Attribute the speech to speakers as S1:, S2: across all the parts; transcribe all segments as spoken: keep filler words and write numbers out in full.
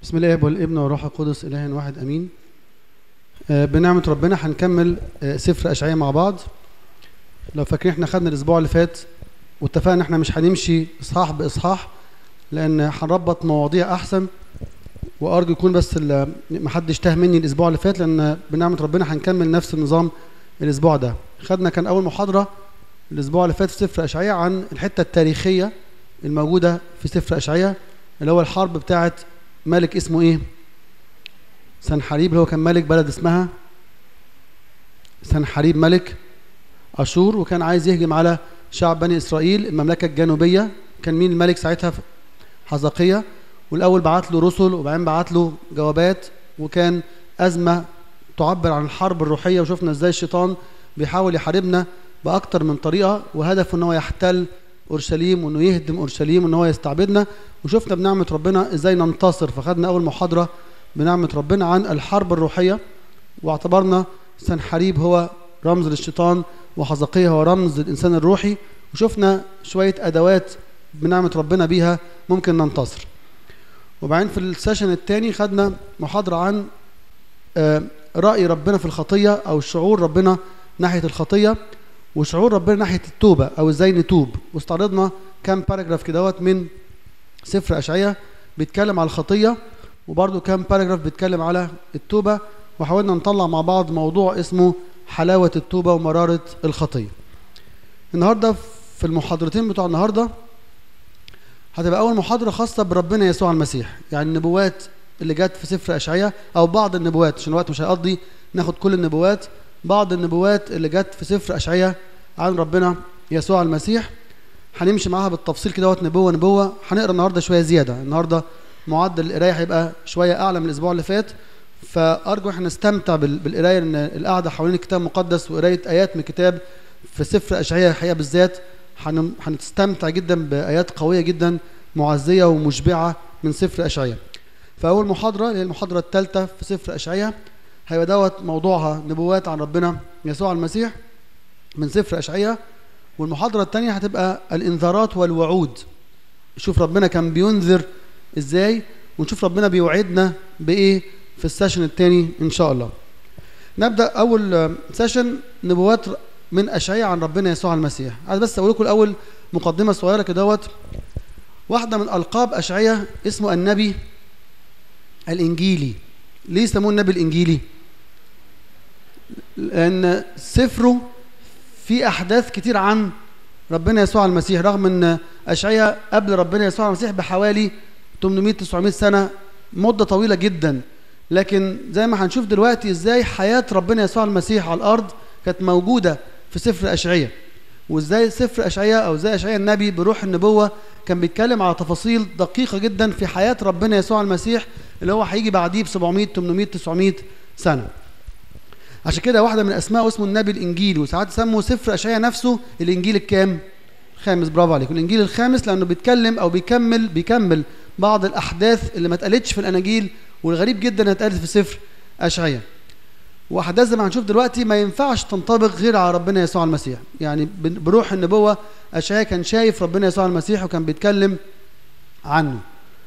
S1: بسم الله والابن والروح القدس اله واحد امين. آه بنعمه ربنا هنكمل آه سفر اشعياء مع بعض. لو فاكرين احنا خدنا الاسبوع اللي فات واتفقنا ان احنا مش هنمشي اصحاح باصحاح لان هنربط مواضيع احسن، وارجو يكون بس ما حدش تاه مني الاسبوع اللي فات، لان بنعمه ربنا هنكمل نفس النظام الاسبوع ده. خدنا كان اول محاضره الاسبوع اللي فات في سفر اشعياء عن الحته التاريخيه الموجوده في سفر اشعياء، اللي هو الحرب بتاعه ملك اسمه ايه؟ سنحريب، اللي هو كان ملك بلد اسمها سنحريب ملك اشور، وكان عايز يهجم على شعب بني اسرائيل المملكه الجنوبيه. كان مين الملك ساعتها؟ حزقية. والاول بعت له رسل وبعدين بعت له جوابات، وكان ازمه تعبر عن الحرب الروحيه، وشفنا ازاي الشيطان بيحاول يحاربنا باكتر من طريقه، وهدفه ان هو يحتل اورشليم وانه يهدم اورشليم وان هو يستعبدنا. وشفنا بنعمه ربنا ازاي ننتصر. فخدنا اول محاضره بنعمه ربنا عن الحرب الروحيه، واعتبرنا سنحريب هو رمز للشيطان وحزقية هو رمز للانسان الروحي، وشفنا شويه ادوات بنعمه ربنا بيها ممكن ننتصر. وبعدين في السيشن الثاني خدنا محاضره عن راي ربنا في الخطيه، او شعور ربنا ناحيه الخطيه، وشعور ربنا ناحيه التوبه، او ازاي نتوب. واستعرضنا كام باراجراف كدهوت من سفر اشعياء بيتكلم على الخطيه، وبرده كام باراجراف بيتكلم على التوبه، وحاولنا نطلع مع بعض موضوع اسمه حلاوه التوبه ومراره الخطيه. النهارده في المحاضرتين بتوع النهارده هتبقى اول محاضره خاصه بربنا يسوع المسيح، يعني النبوات اللي جت في سفر اشعياء، او بعض النبوات عشان الوقت مش هيقضي ناخد كل النبوات، بعض النبوات اللي جت في سفر اشعياء عن ربنا يسوع المسيح. هنمشي معاها بالتفصيل كده وقت نبوه نبوه. هنقرا النهارده شويه زياده، النهارده معدل القرايه هيبقى شويه اعلى من الاسبوع اللي فات، فارجو احنا نستمتع بالقرايه، لان القعده حوالين الكتاب المقدس وقرايه ايات من الكتاب في سفر اشعياء الحقيقه بالذات هنستمتع جدا بايات قويه جدا معزيه ومشبعه من سفر اشعياء. فاول محاضره اللي هي المحاضره الثالثه في سفر اشعياء هيبقى دوت موضوعها نبوات عن ربنا يسوع المسيح من سفر اشعياء. والمحاضره الثانيه هتبقى الانذارات والوعود، شوف ربنا كان بينذر ازاي، ونشوف ربنا بيوعدنا بايه في السيشن الثاني ان شاء الله. نبدا اول سيشن نبوات من اشعياء عن ربنا يسوع المسيح. عايز بس اقول لكم الاول مقدمه صغيره كدهوت. واحده من القاب اشعياء اسمه النبي الانجيلي. ليه يسموه النبي الانجيلي؟ لان سفره في احداث كتير عن ربنا يسوع المسيح، رغم ان اشعياء قبل ربنا يسوع المسيح بحوالي ثمانمائة تسعمائة سنه، مده طويله جدا، لكن زي ما هنشوف دلوقتي ازاي حياه ربنا يسوع المسيح على الارض كانت موجوده في سفر اشعياء، وازاي سفر اشعياء او زي اشعياء النبي بروح النبوه كان بيتكلم على تفاصيل دقيقه جدا في حياه ربنا يسوع المسيح اللي هو هيجي بعديه ب سبعمائة ثمانمائة تسعمائة سنه. عشان كده واحده من اسمائه اسمه النبي الانجيلي، وساعات يسموا سفر اشعياء نفسه الانجيل الكام؟ الخامس. برافو عليكم، الانجيل الخامس، لانه بيتكلم او بيكمل بيكمل بعض الاحداث اللي ما اتقالتش في الاناجيل، والغريب جدا انها اتقالت في سفر اشعياء. واحداث زي ما هنشوف دلوقتي ما ينفعش تنطبق غير على ربنا يسوع المسيح، يعني بروح النبوه اشعياء كان شايف ربنا يسوع المسيح وكان بيتكلم عنه.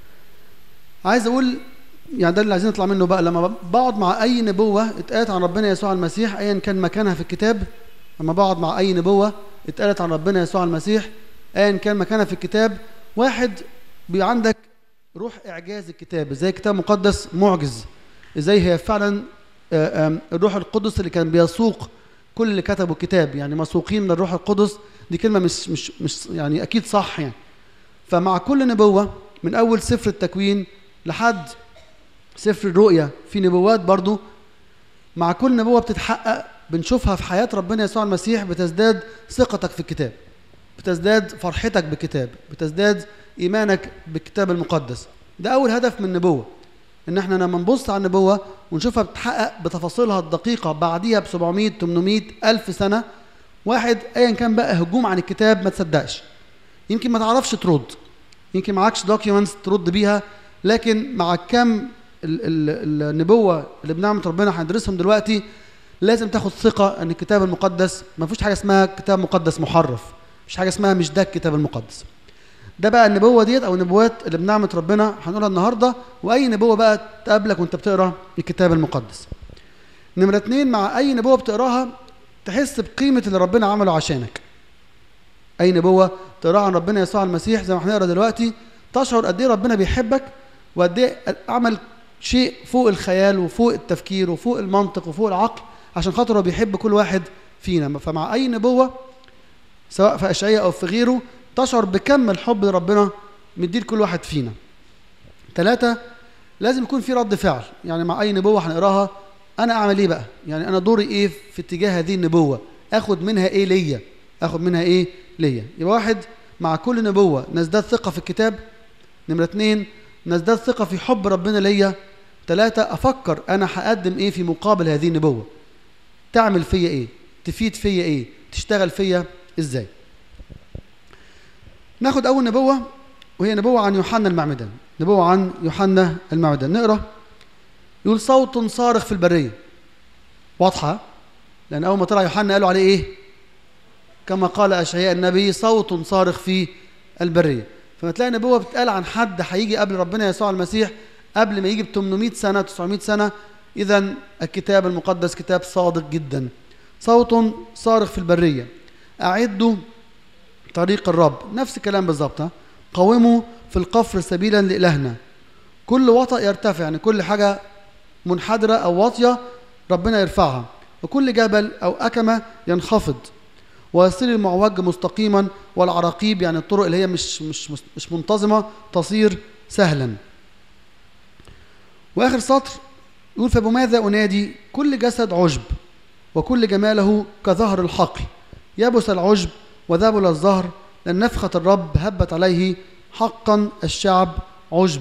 S1: عايز اقول يعني ده اللي عايزين نطلع منه بقى، لما بقعد مع اي نبوه اتقالت عن ربنا يسوع المسيح ايا كان مكانها في الكتاب، لما بقعد مع اي نبوه اتقالت عن ربنا يسوع المسيح ايا كان مكانها في الكتاب، واحد بيبقى عندك روح اعجاز الكتاب، ازاي الكتاب المقدس معجز، ازاي هي فعلا الروح القدس اللي كان بيسوق كل اللي كتبوا الكتاب، يعني مسوقين من الروح القدس. دي كلمه مش مش مش يعني اكيد صح يعني. فمع كل نبوه من اول سفر التكوين لحد سفر الرؤيا في نبوات برضو، مع كل نبوه بتتحقق بنشوفها في حياه ربنا يسوع المسيح بتزداد ثقتك في الكتاب، بتزداد فرحتك بالكتاب، بتزداد ايمانك بالكتاب المقدس. ده اول هدف من النبوه، ان احنا لما نبص على النبوه ونشوفها بتحقق بتفاصيلها الدقيقه بعديها ب سبعمائة ثمانمائة الف سنه، واحد ايا كان بقى هجوم عن الكتاب ما تصدقش، يمكن ما تعرفش ترد، يمكن معكش دوكيومنتس ترد بيها، لكن مع كم النبوه اللي بنعمه ربنا هندرسهم دلوقتي لازم تاخد ثقه ان الكتاب المقدس ما فيش حاجه اسمها كتاب مقدس محرف، مفيش حاجه اسمها مش ده الكتاب المقدس. ده بقى النبوة ديت أو النبوات اللي بنعمة ربنا هنقولها النهاردة، وأي نبوة بقى تقابلك وأنت بتقرأ الكتاب المقدس. نمرة اتنين، مع أي نبوة بتقراها تحس بقيمة اللي ربنا عمله عشانك. أي نبوة تقراها عن ربنا يسوع المسيح زي ما هنقرا دلوقتي تشعر قد إيه ربنا بيحبك، وقد إيه عمل شيء فوق الخيال وفوق التفكير وفوق المنطق وفوق العقل عشان خاطر هو بيحب كل واحد فينا. فمع أي نبوة سواء في أشعياء أو في غيره تشعر بكم الحب اللي ربنا مديه لكل واحد فينا. ثلاثة، لازم يكون في رد فعل. يعني مع أي نبوة هنقراها أنا أعمل إيه بقى؟ يعني أنا دوري إيه في اتجاه هذه النبوة؟ آخد منها إيه ليا؟ آخد منها إيه ليا؟ يبقى واحد، مع كل نبوة نزداد ثقة في الكتاب. نمرة اتنين، نزداد ثقة في حب ربنا ليا. ثلاثة، أفكر أنا هقدم إيه في مقابل هذه النبوة؟ تعمل فيا إيه؟ تفيد فيا إيه؟ تشتغل فيا إزاي؟ ناخد أول نبوة وهي نبوة عن يوحنا المعمدان. نبوة عن يوحنا المعمدان نقرأ. يقول صوت صارخ في البرية. واضحة، لأن أول ما طلع يوحنا قالوا عليه إيه؟ كما قال أشعياء النبي صوت صارخ في البرية. فما تلاقي نبوة بتقال عن حد هيجي قبل ربنا يسوع المسيح قبل ما يجي ب ثمانمائة سنة تسعمائة سنة. إذن الكتاب المقدس كتاب صادق جدا. صوت صارخ في البرية، أعدوا طريق الرب. نفس الكلام بالظبط. قوموا في القفر سبيلا لإلهنا. كل وطأ يرتفع، يعني كل حاجة منحدرة أو واطية ربنا يرفعها، وكل جبل أو أكمة ينخفض، ويصير المعوج مستقيما، والعراقيب يعني الطرق اللي هي مش مش مش منتظمة تصير سهلا. وآخر سطر يقول فبماذا أنادي؟ كل جسد عشب وكل جماله كظهر الحقل، يبس العشب وذبل الزهر، لأن نفخة الرب هبت عليه، حقا الشعب عشب.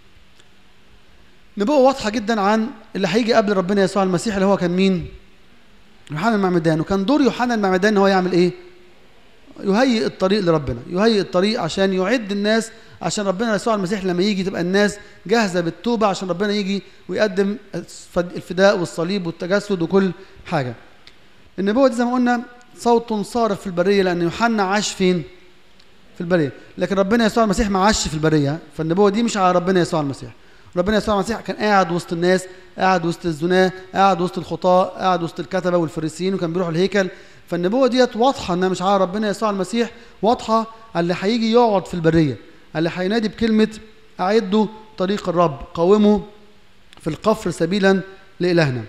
S1: نبوة واضحة جدا عن اللي هيجي قبل ربنا يسوع المسيح اللي هو كان مين؟ يوحنا المعمدان. وكان دور يوحنا المعمدان ان هو يعمل ايه؟ يهيئ الطريق لربنا، يهيئ الطريق عشان يعد الناس عشان ربنا يسوع المسيح لما يجي تبقى الناس جاهزة بالتوبة عشان ربنا يجي ويقدم الفداء والصليب والتجسد وكل حاجة. النبوة دي زي ما قلنا صوت صارخ في البرية، لأن يوحنا عاش فين؟ في البرية، لكن ربنا يسوع المسيح ما عاش في البرية. فالنبوة دي مش على ربنا يسوع المسيح. ربنا يسوع المسيح كان قاعد وسط الناس، قاعد وسط الزناة، قاعد وسط الخطاة، قاعد وسط الكتبة والفريسيين، وكان بيروحوا الهيكل. فالنبوة ديت واضحة انها مش على ربنا يسوع المسيح، واضحة على اللي هيجي يقعد في البرية، اللي هينادي بكلمة أعدوا طريق الرب، قوموا في القفر سبيلا لإلهنا.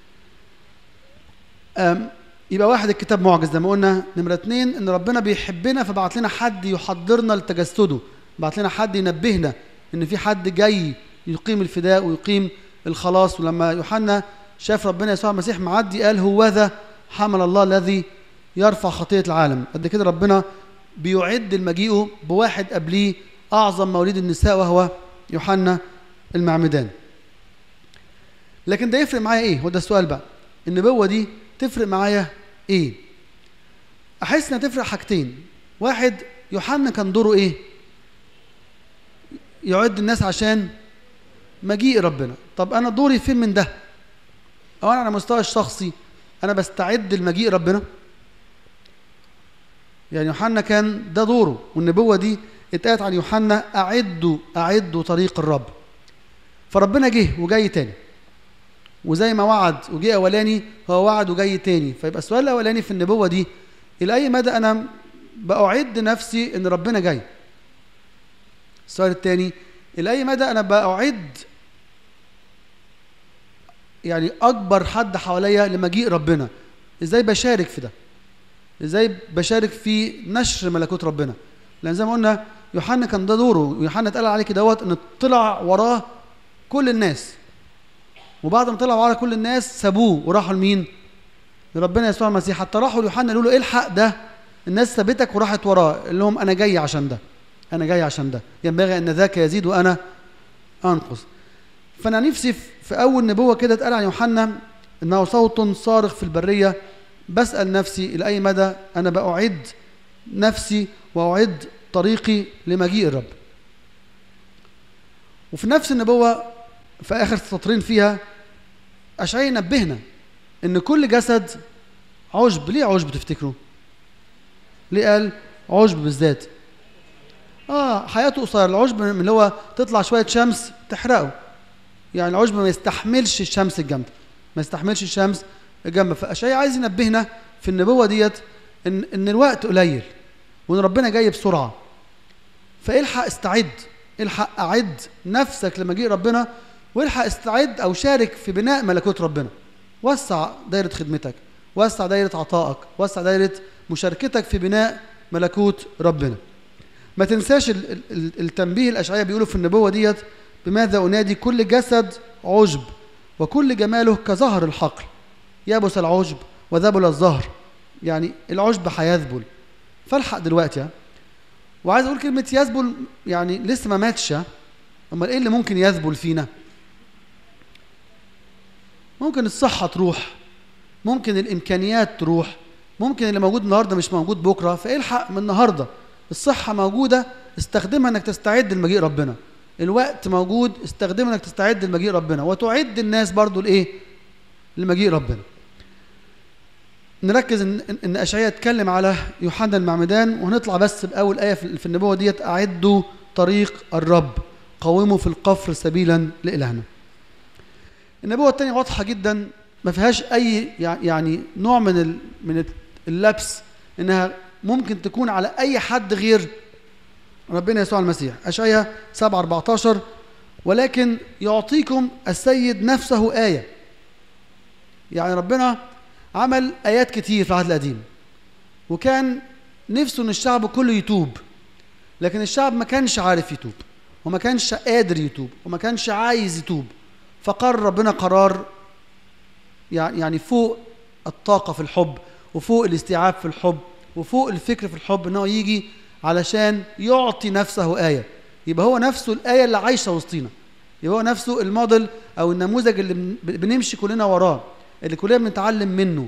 S1: يبقى واحد الكتاب معجز زي ما قلنا. نمرة اتنين ان ربنا بيحبنا فبعت لنا حد يحضرنا لتجسده، بعت لنا حد ينبهنا ان في حد جاي يقيم الفداء ويقيم الخلاص. ولما يوحنا شاف ربنا يسوع المسيح معدي قال هوذا حمل الله الذي يرفع خطية العالم. قد كده ربنا بيعد المجيء بواحد قبليه أعظم مواليد النساء وهو يوحنا المعمدان. لكن ده يفرق معايا ايه؟ هو ده السؤال بقى. النبوة دي تفرق معايا ايه؟ احس انها تفرق حاجتين. واحد، يوحنا كان دوره ايه؟ يعد الناس عشان مجيء ربنا. طب انا دوري فين من ده؟ او انا على مستوى الشخصي انا بستعد لمجيء ربنا؟ يعني يوحنا كان ده دوره، والنبوة دي اتقالت عن يوحنا اعدوا اعدوا طريق الرب. فربنا جه وجاي تاني، وزي ما وعد وجه اولاني هو وعد وجاي تاني. فيبقى السؤال الاولاني في النبوة دي، الى اي مدى انا بأعد نفسي ان ربنا جاي؟ السؤال الثاني، الى اي مدى انا بأعد يعني اكبر حد حواليا لمجيء ربنا؟ ازاي بشارك في ده؟ ازاي بشارك في نشر ملكوت ربنا؟ لان زي ما قلنا يوحنا كان ده دوره، ويوحنا اتقال عليه كده دوت ان طلع وراه كل الناس، وبعد ما طلع وراه كل الناس سابوه وراحوا لمين؟ لربنا يسوع المسيح. حتى راحوا ليوحنا قالوا له الحق ده الناس سابتك وراحت وراه، قال لهم انا جاي عشان ده، انا جاي عشان ده، ينبغي ان ذاك يزيد وانا انقص. فانا نفسي في اول نبوه كده اتقال عن يوحنا انه صوت صارخ في البريه، بسال نفسي الى اي مدى انا باعد نفسي واعد طريقي لمجيء الرب. وفي نفس النبوه في اخر سطرين فيها اشعياء نبهنا ان كل جسد عشب. ليه عشب تفتكروا؟ ليه قال عشب بالذات؟ اه حياته قصيره. العشب من اللي هو تطلع شويه شمس تحرقه، يعني العشب ما يستحملش الشمس الجامده، ما يستحملش الشمس الجامده. فاشعياء عايز ينبهنا في النبوه ديت ان ان الوقت قليل وان ربنا جاي بسرعه. فالحق استعد، الحق اعد نفسك لمجيء ربنا، والحق استعد او شارك في بناء ملكوت ربنا. وسع دايره خدمتك، وسع دايره عطائك، وسع دايره مشاركتك في بناء ملكوت ربنا. ما تنساش التنبيه الاشعياء بيقولوا في النبوه ديت: بماذا انادي كل جسد عشب وكل جماله كزهر الحقل، يبس العشب وذبل الزهر. يعني العشب هيذبل، فالحق دلوقتي. وعايز اقول كلمه يذبل يعني لسه ما ماتش. امال ايه اللي ممكن يذبل فينا؟ ممكن الصحه تروح، ممكن الامكانيات تروح، ممكن اللي موجود النهارده مش موجود بكره. فالحق من النهارده، الصحه موجوده استخدمها انك تستعد لمجيء ربنا، الوقت موجود استخدمها انك تستعد لمجيء ربنا، وتعد الناس برضو لايه؟ لمجيء ربنا. نركز ان ان اشعياء اتكلم على يوحنا المعمدان، وهنطلع بس باول ايه في النبوه ديت: اعدوا طريق الرب، قوموا في القفر سبيلا لالهنا. النبوه الثانيه واضحه جدا، ما فيهاش اي يعني نوع من من اللبس انها ممكن تكون على اي حد غير ربنا يسوع المسيح. اشعياء سبعة أربعتاشر: ولكن يعطيكم السيد نفسه آية. يعني ربنا عمل آيات كتير في العهد القديم، وكان نفسه ان الشعب كله يتوب، لكن الشعب ما كانش عارف يتوب، وما كانش قادر يتوب، وما كانش عايز يتوب. فقرر ربنا قرار يعني فوق الطاقة في الحب، وفوق الاستيعاب في الحب، وفوق الفكر في الحب، انه يجي علشان يعطي نفسه آية. يبقى هو نفسه الآية اللي عايشة وسطينا، يبقى هو نفسه الموديل أو النموذج اللي بنمشي كلنا وراه، اللي كلنا بنتعلم منه.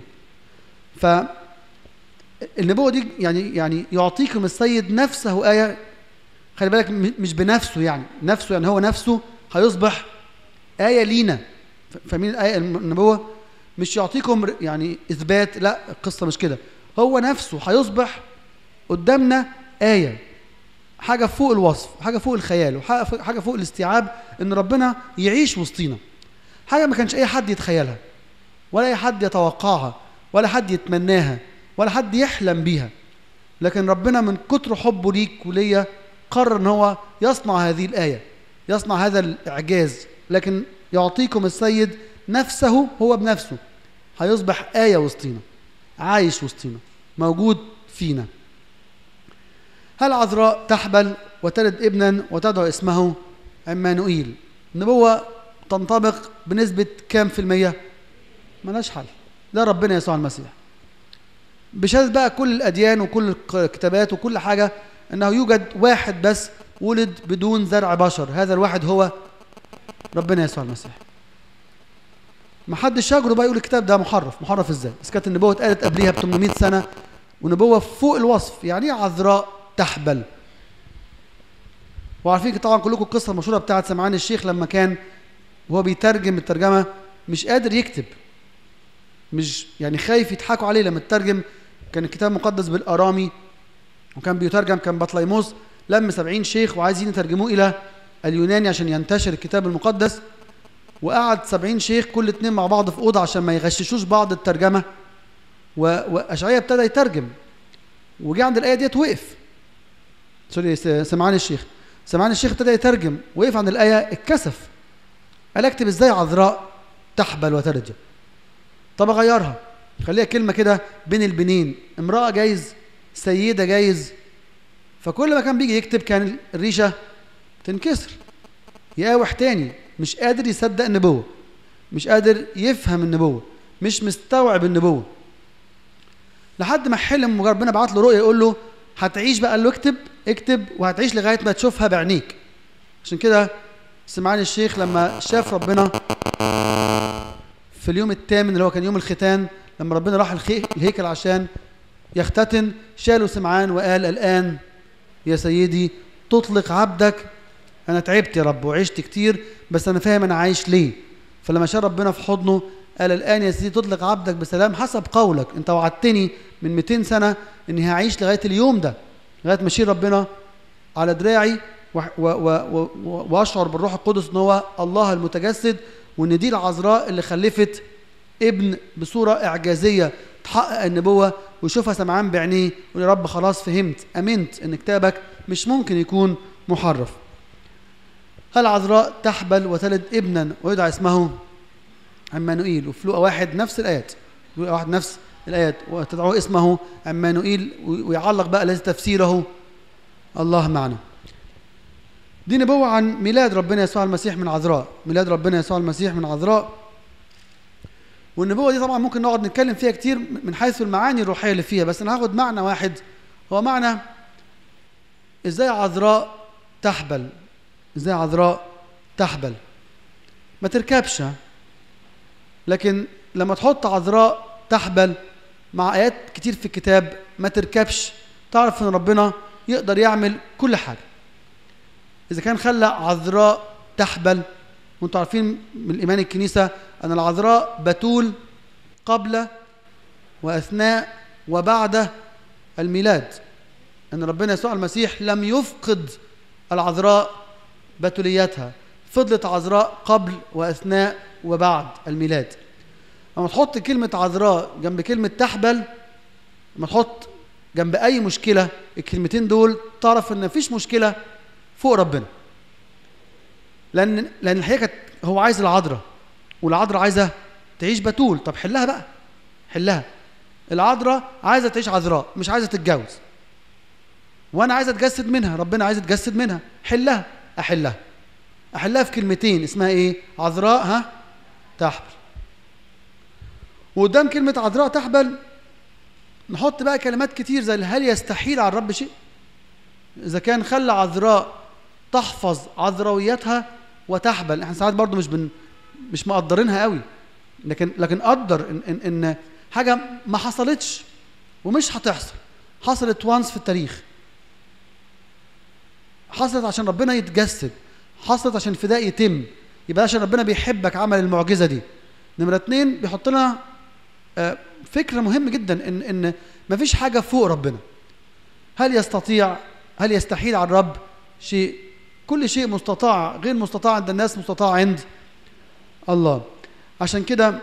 S1: فالنبوة دي يعني يعني يعطيكم السيد نفسه آية. خلي بالك مش بنفسه، يعني نفسه يعني هو نفسه هيصبح آية لينا. فاهمين الآية النبوة؟ مش يعطيكم يعني إثبات، لا القصة مش كده. هو نفسه هيصبح قدامنا آية، حاجة فوق الوصف، حاجة فوق الخيال، وحاجة فوق الاستيعاب، إن ربنا يعيش وسطينا. حاجة ما كانش أي حد يتخيلها، ولا أي حد يتوقعها، ولا حد يتمناها، ولا حد يحلم بيها. لكن ربنا من كتر حبه ليك وليا قرر إن هو يصنع هذه الآية، يصنع هذا الإعجاز. لكن يعطيكم السيد نفسه، هو بنفسه هيصبح آية وسطينا، عايش وسطينا، موجود فينا. هل عذراء تحبل وتلد ابنا وتدعو اسمه عمانوئيل. النبوة تنطبق بنسبة كام في المية؟ ملاش حل، ده ربنا يسوع المسيح. بشهادة بقى كل الأديان وكل الكتابات وكل حاجة أنه يوجد واحد بس ولد بدون زرع بشر، هذا الواحد هو ربنا يسوع المسيح. ما حدش يجرؤ بقى يقول الكتاب ده محرف. محرف ازاي؟ بس كانت النبوة اتقالت قبليها ب ثمانمائة سنة، ونبوة فوق الوصف. يعني ايه عذراء تحبل؟ وعارفين طبعا كلكم القصة المشهورة بتاعت سمعان الشيخ لما كان وهو بيترجم الترجمة مش قادر يكتب، مش يعني خايف يضحكوا عليه لما الترجم. كان الكتاب مقدس بالأرامي وكان بيترجم، كان بطليموس لم سبعين شيخ وعايزين يترجموه إلى اليوناني عشان ينتشر الكتاب المقدس، وقعد سبعين شيخ كل اتنين مع بعض في أوضة عشان ما يغششوش بعض الترجمة. وأشعياء ابتدى يترجم، وجي عند الآية ديت وقف. سوري سمعان الشيخ سمعان الشيخ ابتدى يترجم، وقف عند الآية اتكسف، قال اكتب ازاي عذراء تحبل وترجع؟ طب اغيرها، خليها كلمة كده بين البنين، امرأة جايز، سيدة جايز. فكل ما كان بيجي يكتب كان الريشة تنكسر، يقاوح تاني، مش قادر يصدق النبوة، مش قادر يفهم النبوة، مش مستوعب النبوة. لحد ما حلم ربنا بعت له رؤية يقول له هتعيش بقى، قال له اكتب اكتب وهتعيش لغاية ما تشوفها بعينيك. عشان كده سمعان الشيخ لما شاف ربنا في اليوم الثامن اللي هو كان يوم الختان، لما ربنا راح الهيكل عشان يختتن، شاله سمعان وقال الآن يا سيدي تطلق عبدك. أنا تعبت يا رب وعشت كتير، بس أنا فاهم أنا عايش ليه. فلما شال ربنا في حضنه قال الآن يا سيدي تطلق عبدك بسلام حسب قولك. أنت وعدتني من مئتين سنة إني هعيش لغاية اليوم ده، لغاية ما أشيل ربنا على دراعي واشعر بالروح القدس ان هو الله المتجسد، وان دي العذراء اللي خلفت ابن بصوره اعجازيه تحقق النبوه، ويشوفها سمعان بعينيه ويقول يا رب خلاص فهمت، امنت ان كتابك مش ممكن يكون محرف. العذراء تحبل وتلد ابنا ويدعى اسمه عمانوئيل، وفي لوقا واحد نفس الايات، لوقا واحد نفس الايات، وتدعوه اسمه عمانوئيل، ويعلق بقى الذي تفسيره الله معنا. دي نبوة عن ميلاد ربنا يسوع المسيح من عذراء، ميلاد ربنا يسوع المسيح من عذراء. والنبوة دي طبعا ممكن نقعد نتكلم فيها كتير من حيث المعاني الروحية اللي فيها، بس انا هاخد معنى واحد، هو معنى ازاي عذراء تحبل، ازاي عذراء تحبل. ما تركبش، لكن لما تحط عذراء تحبل مع آيات كتير في الكتاب ما تركبش، تعرف ان ربنا يقدر يعمل كل حاجة. إذا كان خلى عذراء تحبل، وانتم عارفين من الإيمان الكنيسة أن العذراء بتول قبل وأثناء وبعد الميلاد، أن ربنا يسوع المسيح لم يفقد العذراء بتوليتها، فضلت عذراء قبل وأثناء وبعد الميلاد. لما تحط كلمة عذراء جنب كلمة تحبل، لما تحط جنب أي مشكلة الكلمتين دول، تعرف أن مفيش مشكلة فوق ربنا، لأن لأن الحقيقة هو عايز العذراء، والعذراء عايزة تعيش بتول. طب حلها بقى، حلها. العذراء عايزة تعيش عذراء، مش عايزة تتجوز، وأنا عايزة أتجسد منها، ربنا عايز أتجسد منها، حلها. أحلها أحلها في كلمتين، اسمها إيه؟ عذراء ها تحبل. وقدام كلمة عذراء تحبل نحط بقى كلمات كتير زي هل يستحيل على الرب شيء؟ إذا كان خلى عذراء تحفظ عذراويتها وتحبل، احنا ساعات برضو مش بن مش مقدرينها قوي، لكن لكن قدر ان ان, إن حاجه ما حصلتش ومش هتحصل، حصلت وانس في التاريخ، حصلت عشان ربنا يتجسد، حصلت عشان الفداء يتم، يبقى عشان ربنا بيحبك عمل المعجزه دي. نمره اتنين بيحط لنا فكره مهم جدا ان ان مفيش حاجه فوق ربنا. هل يستطيع هل يستحيل على الرب شيء؟ كل شيء مستطاع، غير مستطاع عند الناس مستطاع عند الله. عشان كده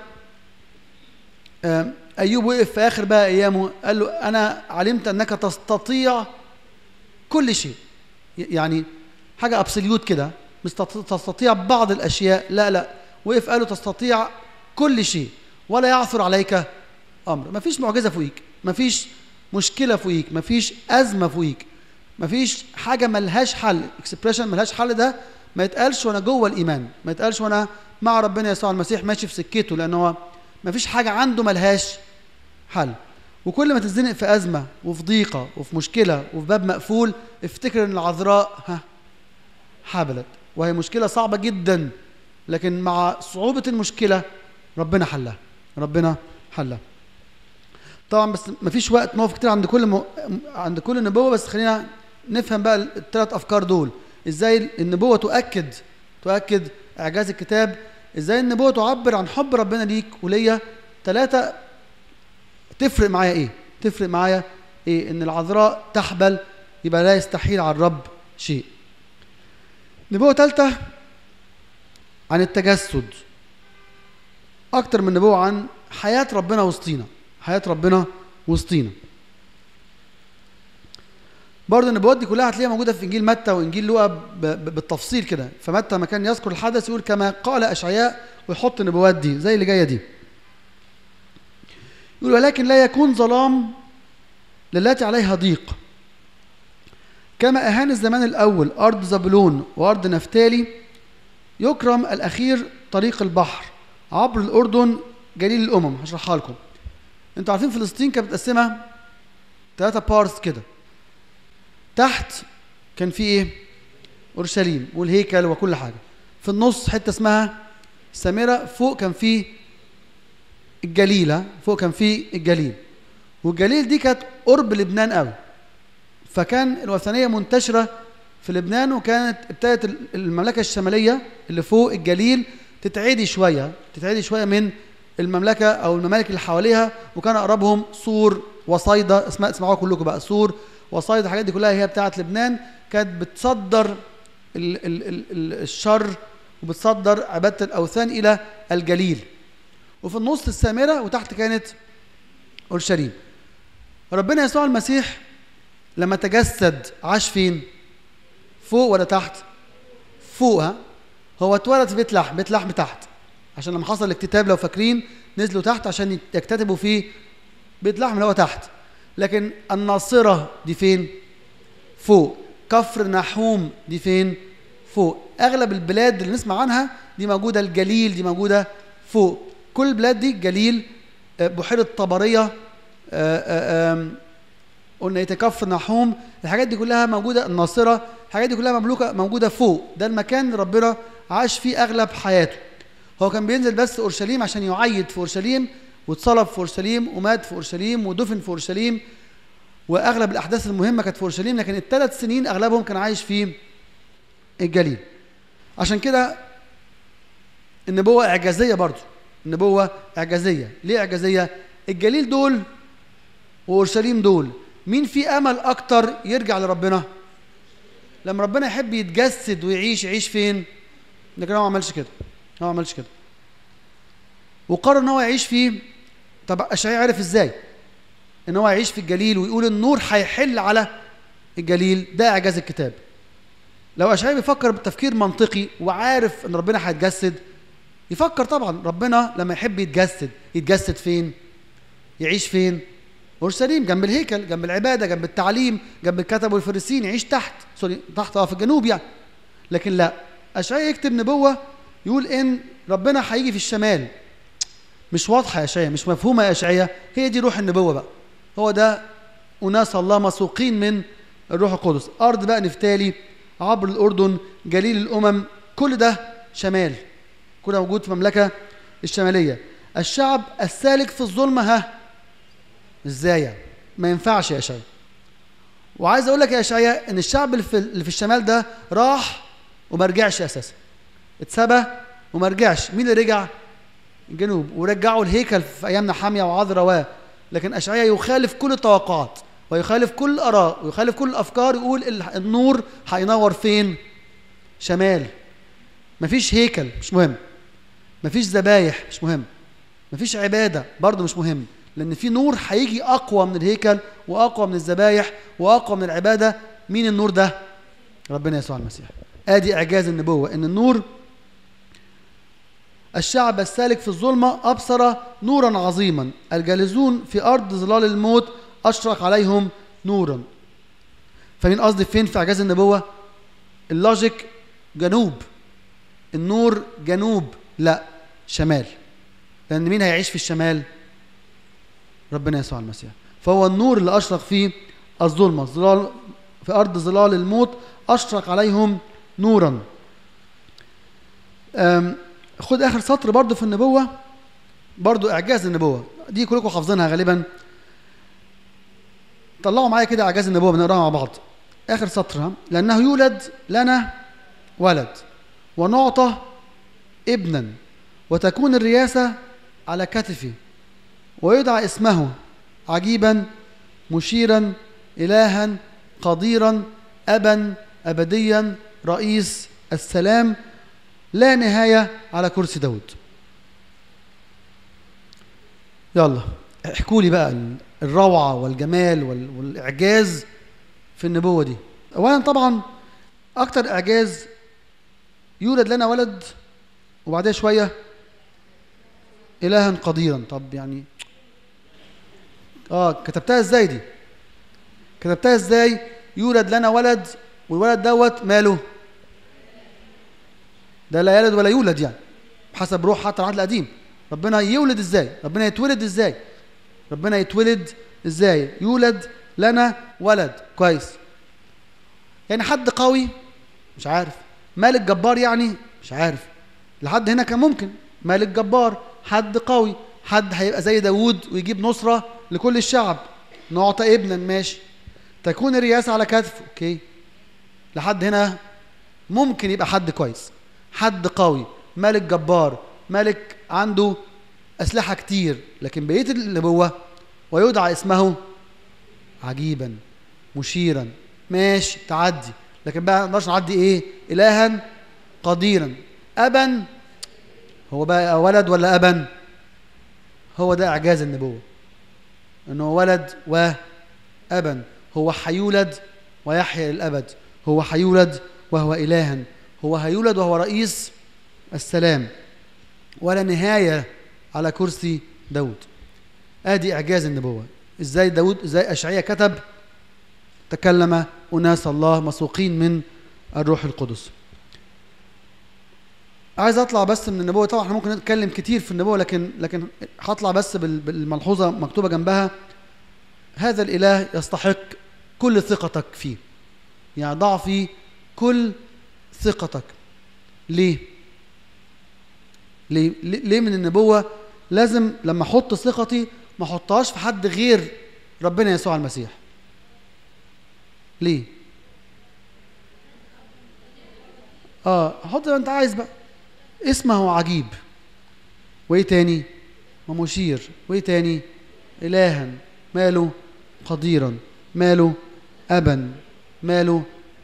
S1: أيوب وقف في آخر بقى أيامه قال له أنا علمت أنك تستطيع كل شيء، يعني حاجة أبسوليوت كده، مش تستطيع بعض الأشياء، لا لا، وقف قال له تستطيع كل شيء ولا يعثر عليك أمر. مفيش معجزة فوقيك، مفيش مشكلة فوقيك، مفيش أزمة فوقيك، مفيش حاجة ملهاش حل. اكسبريشن ملهاش حل ده ما يتقالش وانا جوه الإيمان، ما يتقالش وانا مع ربنا يسوع المسيح ماشي في سكته، لأن هو مفيش حاجة عنده ملهاش حل. وكل ما تتزنق في أزمة وفي ضيقة وفي مشكلة وفي باب مقفول، افتكر ان العذراء ها حبلت، وهي مشكلة صعبة جدا، لكن مع صعوبة المشكلة ربنا حلها، ربنا حلها. طبعا بس مفيش وقت نقف كتير عند كل م... عند كل نبوة، بس خلينا نفهم بقى الثلاث أفكار دول. إزاي النبوة تؤكد تؤكد إعجاز الكتاب، إزاي النبوة تعبر عن حب ربنا ليك وليا. ثلاثة تفرق معايا إيه؟ تفرق معايا إيه؟ إن العذراء تحبل، يبقى لا يستحيل على الرب شيء. نبوة ثالثة عن التجسد، أكتر من نبوة عن حياة ربنا وسطينا، حياة ربنا وسطينا. برضه النبوات دي كلها هتلاقيها موجودة في إنجيل متى وإنجيل لوقا بالتفصيل كده. فمتى ما كان يذكر الحدث يقول كما قال أشعياء، ويحط النبوات دي زي اللي جاية دي. يقول ولكن لا يكون ظلام للاتي عليها ضيق، كما أهان الزمان الأول أرض زبلون وأرض نفتالي، يكرم الأخير طريق البحر عبر الأردن جليل الأمم. هشرحها لكم. انتوا عارفين فلسطين كانت متقسمة ثلاثة بارتس كده. تحت كان في ايه؟ اورشليم والهيكل وكل حاجه. في النص حته اسمها سامره، فوق كان في الجليله، فوق كان في الجليل. والجليل دي كانت قرب لبنان قوي، فكان الوثنيه منتشره في لبنان، وكانت ابتدت المملكه الشماليه اللي فوق الجليل تتعدي شويه تتعدي شويه من المملكه او الممالك اللي حواليها، وكان اقربهم صور وصيدا. اسمع اسمعوها كلكم بقى، صور وصايد الحاجات دي كلها هي بتاعت لبنان، كانت بتصدر ال ال ال الشر وبتصدر عبادة الأوثان إلى الجليل، وفي النص السامرة وتحت كانت أورشليم. ربنا يسوع المسيح لما تجسد عاش فين؟ فوق ولا تحت؟ فوق. ها هو اتولد في بيت لحم، بيت لحم تحت، عشان لما حصل الاكتتاب لو فاكرين نزلوا تحت عشان يكتتبوا في بيت لحم اللي هو تحت. لكن الناصرة دي فين؟ فوق. كفر نحوم دي فين؟ فوق. اغلب البلاد اللي نسمع عنها دي موجودة، الجليل دي موجودة فوق. كل البلاد دي جليل، بحيرة طبرية، قلنا يتكفر نحوم، الحاجات دي كلها موجودة، الناصرة، الحاجات دي كلها مملوكة موجودة فوق. ده المكان اللي ربنا عاش فيه أغلب حياته. هو كان بينزل بس أورشليم عشان يعيد في أورشليم، واتصلب في أورشليم، ومات في أورشليم، ودفن في أورشليم، وأغلب الأحداث المهمة كانت في أورشليم. لكن الثلاث سنين أغلبهم كان عايش في الجليل. عشان كده النبوة إعجازية برضو، النبوة إعجازية. ليه إعجازية؟ الجليل دول وأورشليم دول مين في أمل أكتر يرجع لربنا؟ لما ربنا يحب يتجسد ويعيش، يعيش فين؟ لكن هو ما عملش كده، هو ما عملش كده، وقرر ان هو يعيش فيه. طب اشعياء عرف ازاي ان هو يعيش في الجليل ويقول النور هيحل على الجليل؟ ده اعجاز الكتاب. لو اشعياء بيفكر بتفكير منطقي وعارف ان ربنا هيتجسد، يفكر طبعا ربنا لما يحب يتجسد يتجسد فين؟ يعيش فين؟ اورشليم، جنب الهيكل، جنب العباده، جنب التعليم، جنب الكتب والفريسيين، يعيش تحت، سوري تحت اه في الجنوب يعني. لكن لا، اشعياء يكتب نبوه يقول ان ربنا هيجي في الشمال. مش واضحه يا اشعياء، مش مفهومه يا اشعياء. هي دي روح النبوه بقى، هو ده اناس الله مسوقين من الروح القدس. ارض بقى نفتالي، عبر الاردن، جليل الامم، كل ده شمال، كل ده موجود في المملكه الشماليه. الشعب السالك في الظلمه، ها ازاي يعني؟ ما ينفعش يا اشعياء. وعايز اقول لك يا اشعياء ان الشعب اللي في, اللي في الشمال ده راح وما رجعش اساسا، اتسبى وما رجعش. مين اللي رجع؟ الجنوب، ورجعوا الهيكل في ايام نحامية وعذرا و لكن اشعياء يخالف كل التوقعات ويخالف كل الاراء ويخالف كل الافكار، يقول النور هينور فين؟ شمال. مفيش هيكل، مش مهم. مفيش ذبايح، مش مهم. مفيش عباده، برضه مش مهم، لان في نور هيجي اقوى من الهيكل واقوى من الذبايح واقوى من العباده. مين النور ده؟ ربنا يسوع المسيح. ادي اعجاز النبوه، ان النور، الشعب السالك في الظلمه ابصر نورا عظيما، الجالسون في ارض ظلال الموت اشرق عليهم نورا. فمين قصدي فين في اعجاز النبوه؟ اللوجيك جنوب، النور جنوب، لا شمال. لان مين هيعيش في الشمال؟ ربنا يسوع المسيح. فهو النور اللي اشرق فيه الظلمه، ظلال في ارض ظلال الموت اشرق عليهم نورا. خد اخر سطر برضو في النبوه، برضو اعجاز النبوه دي كلكم حافظينها غالبا. طلعوا معايا كده اعجاز النبوه بنقراها مع بعض. اخر سطر، لانه يولد لنا ولد ونعطى ابنا وتكون الرياسه على كتفه ويدعى اسمه عجيبا مشيرا إلها قديرا أبا أبديا رئيس السلام لا نهاية على كرسي داود. يلا احكوا لي بقى الروعة والجمال والإعجاز في النبوة دي. أولا طبعا أكتر إعجاز يولد لنا ولد وبعدها شوية إلها قديرا. طب يعني اه كتبتها ازاي دي؟ كتبتها ازاي؟ يولد لنا ولد والولد دوت ماله؟ ده لا يلد ولا يولد يعني بحسب روح حتى العهد القديم. ربنا يولد ازاي؟ ربنا يتولد ازاي؟ ربنا يتولد ازاي؟ يولد لنا ولد. كويس. يعني حد قوي؟ مش عارف. مالك جبار يعني؟ مش عارف. لحد هنا كان ممكن مالك جبار، حد قوي، حد هيبقى زي داوود ويجيب نصرة لكل الشعب. نعطى ابنا، ماشي. تكون الرياسة على كتفه، اوكي. لحد هنا ممكن يبقى حد كويس، حد قوي، ملك جبار، ملك عنده أسلحة كتير. لكن بقية النبوة ويدعى اسمه عجيبا مشيرا، ماشي تعدي، لكن بقى ما نقدرش نعدي ايه؟ إلها قديرا. أبا، هو بقى ولد ولا أبا؟ هو ده إعجاز النبوة، إنه ولد وأبا. هو هيولد ويحيا للأبد، هو هيولد وهو إلها، هو هيولد وهو رئيس السلام، ولا نهاية على كرسي داود. آدي إعجاز النبوة. إزاي داود، إزاي أشعياء كتب تكلم أناس الله مسوقين من الروح القدس. عايز اطلع بس من النبوه. طبعا احنا ممكن نتكلم كتير في النبوه، لكن لكن هطلع بس بالملحوظه مكتوبه جنبها: هذا الاله يستحق كل ثقتك فيه. يعني ضع فيه كل ثقتك. ليه؟ ليه؟ ليه من النبوه لازم لما احط ثقتي ما احطهاش في حد غير ربنا يسوع المسيح؟ ليه؟ اه حط زي ما انت عايز بقى. اسمه عجيب، وايه تاني؟ ومشير، وايه تاني؟ إلها، ماله؟ قديرا، ماله؟ أبا، ماله؟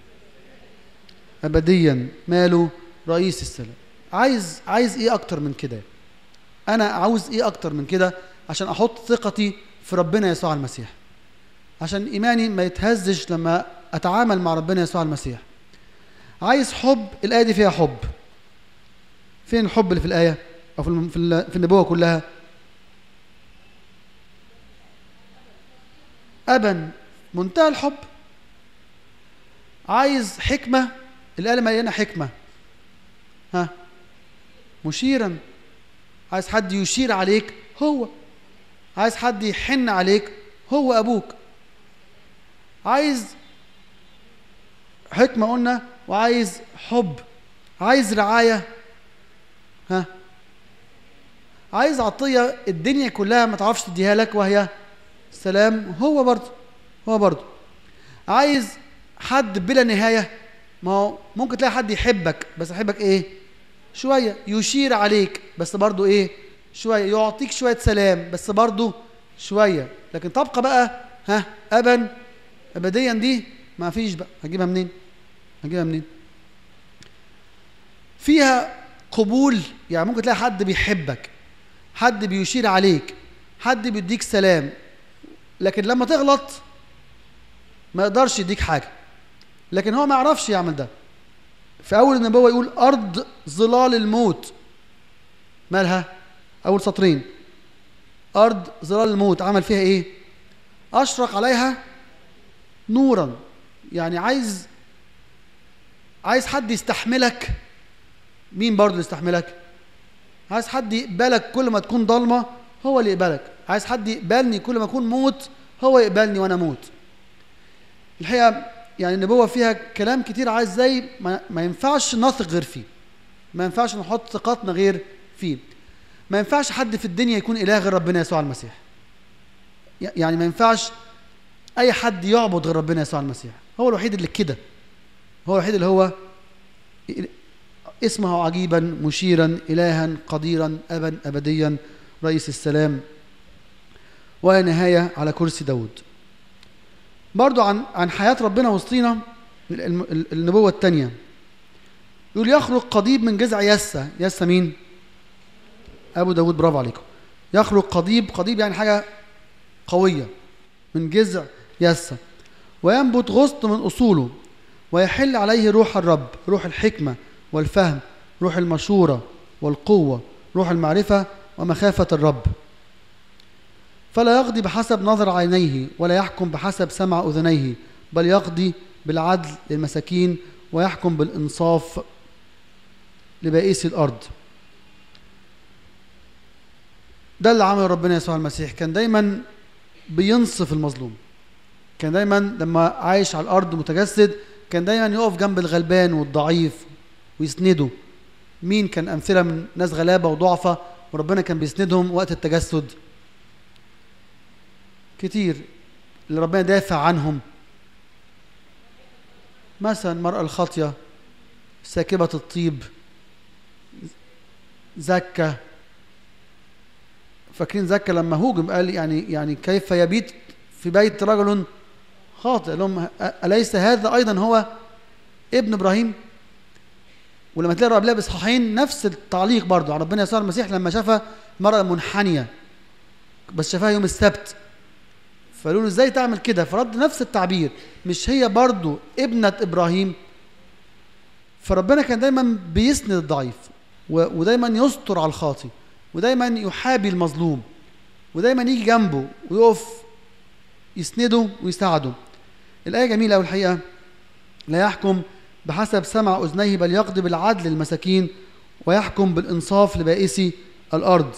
S1: أبديا، ماله؟ رئيس السلام. عايز عايز ايه اكتر من كده؟ انا عاوز ايه اكتر من كده عشان احط ثقتي في ربنا يسوع المسيح، عشان ايماني ما يتهزش لما اتعامل مع ربنا يسوع المسيح. عايز حب. الآية دي فيها حب. فين الحب اللي في الآية أو في في النبوة كلها؟ أبا، منتهى الحب. عايز حكمة. الآية مليانة حكمة. ها، مشيرا. عايز حد يشير عليك، هو. عايز حد يحن عليك، هو أبوك. عايز حكمة قلنا، وعايز حب. عايز رعاية. ها، عايز عطية الدنيا كلها ما تعرفش تديها لك وهي سلام، هو برضه هو برضه. عايز حد بلا نهاية. ما هو ممكن تلاقي حد يحبك بس يحبك ايه؟ شوية. يشير عليك بس برضه ايه؟ شوية. يعطيك شوية سلام بس برضه شوية. لكن تبقى بقى ها أبا أبديا، دي ما فيش بقى. هجيبها منين؟ هجيبها منين؟ فيها قبول. يعني ممكن تلاقي حد بيحبك، حد بيشير عليك، حد بيديك سلام، لكن لما تغلط ما يقدرش يديك حاجة. لكن هو ما يعرفش يعمل ده. في أول النبوة يقول أرض ظلال الموت. مالها؟ أول سطرين: أرض ظلال الموت. عمل فيها إيه؟ أشرق عليها نورا. يعني عايز عايز حد يستحملك. مين برضه يستحملك؟ عايز حد يقبلك كل ما تكون ضلمة، هو اللي يقبلك. عايز حد يقبلني كل ما أكون موت، هو يقبلني وأنا موت. الحقيقة يعني النبوة فيها كلام كتير. عايز زي ما, ما ينفعش نثق غير فيه، ما ينفعش نحط ثقتنا غير فيه. ما ينفعش حد في الدنيا يكون إله غير ربنا يسوع المسيح. يعني ما ينفعش أي حد يعبد غير ربنا يسوع المسيح. هو الوحيد اللي كده، هو الوحيد اللي هو اسمه عجيبا، مشيرا، إلها، قديرا، أبا أبديا، رئيس السلام، ولا نهاية على كرسي داود. برضو عن عن حياة ربنا وسطينا النبوة الثانية يقول يخرج قضيب من جذع يسة. يسة مين؟ أبو داود. برافو عليكم. يخرج قضيب. قضيب يعني حاجة قوية. من جذع يسة، وينبت غصن من أصوله، ويحل عليه روح الرب، روح الحكمة والفهم، روح المشورة والقوة، روح المعرفة ومخافة الرب. فلا يقضي بحسب نظر عينيه، ولا يحكم بحسب سمع أذنيه، بل يقضي بالعدل للمساكين، ويحكم بالإنصاف لبائس الأرض. ده اللي عمله ربنا يسوع المسيح. كان دايما بينصف المظلوم. كان دايما لما عايش على الأرض متجسد كان دايما يقف جنب الغلبان والضعيف ويسنده. مين كان أمثلة من ناس غلابة وضعفة وربنا كان بيسندهم وقت التجسد؟ كتير اللي ربنا دافع عنهم. مثلا المرأة الخاطية، ساكبة الطيب، زكا. فاكرين زكا لما هوجم قال يعني يعني كيف يبيت في بيت رجل خاطئ. قال لهم أليس هذا أيضا هو ابن إبراهيم؟ ولما تلاقي قبلها بإصحاحين نفس التعليق برضو على ربنا يسوع المسيح لما شاف مرأة منحنية بس شافها يوم السبت، فقالوا له ازاي تعمل كده؟ فرد نفس التعبير، مش هي برضو ابنة إبراهيم؟ فربنا كان دايما بيسند الضعيف، ودايما يستر على الخاطي، ودايما يحابي المظلوم، ودايما يجي جنبه ويقف يسنده ويساعده. الآية جميلة أوي الحقيقة، لا يحكم بحسب سمع أذنيه بل يقضي بالعدل للمساكين ويحكم بالإنصاف لبائسي الأرض.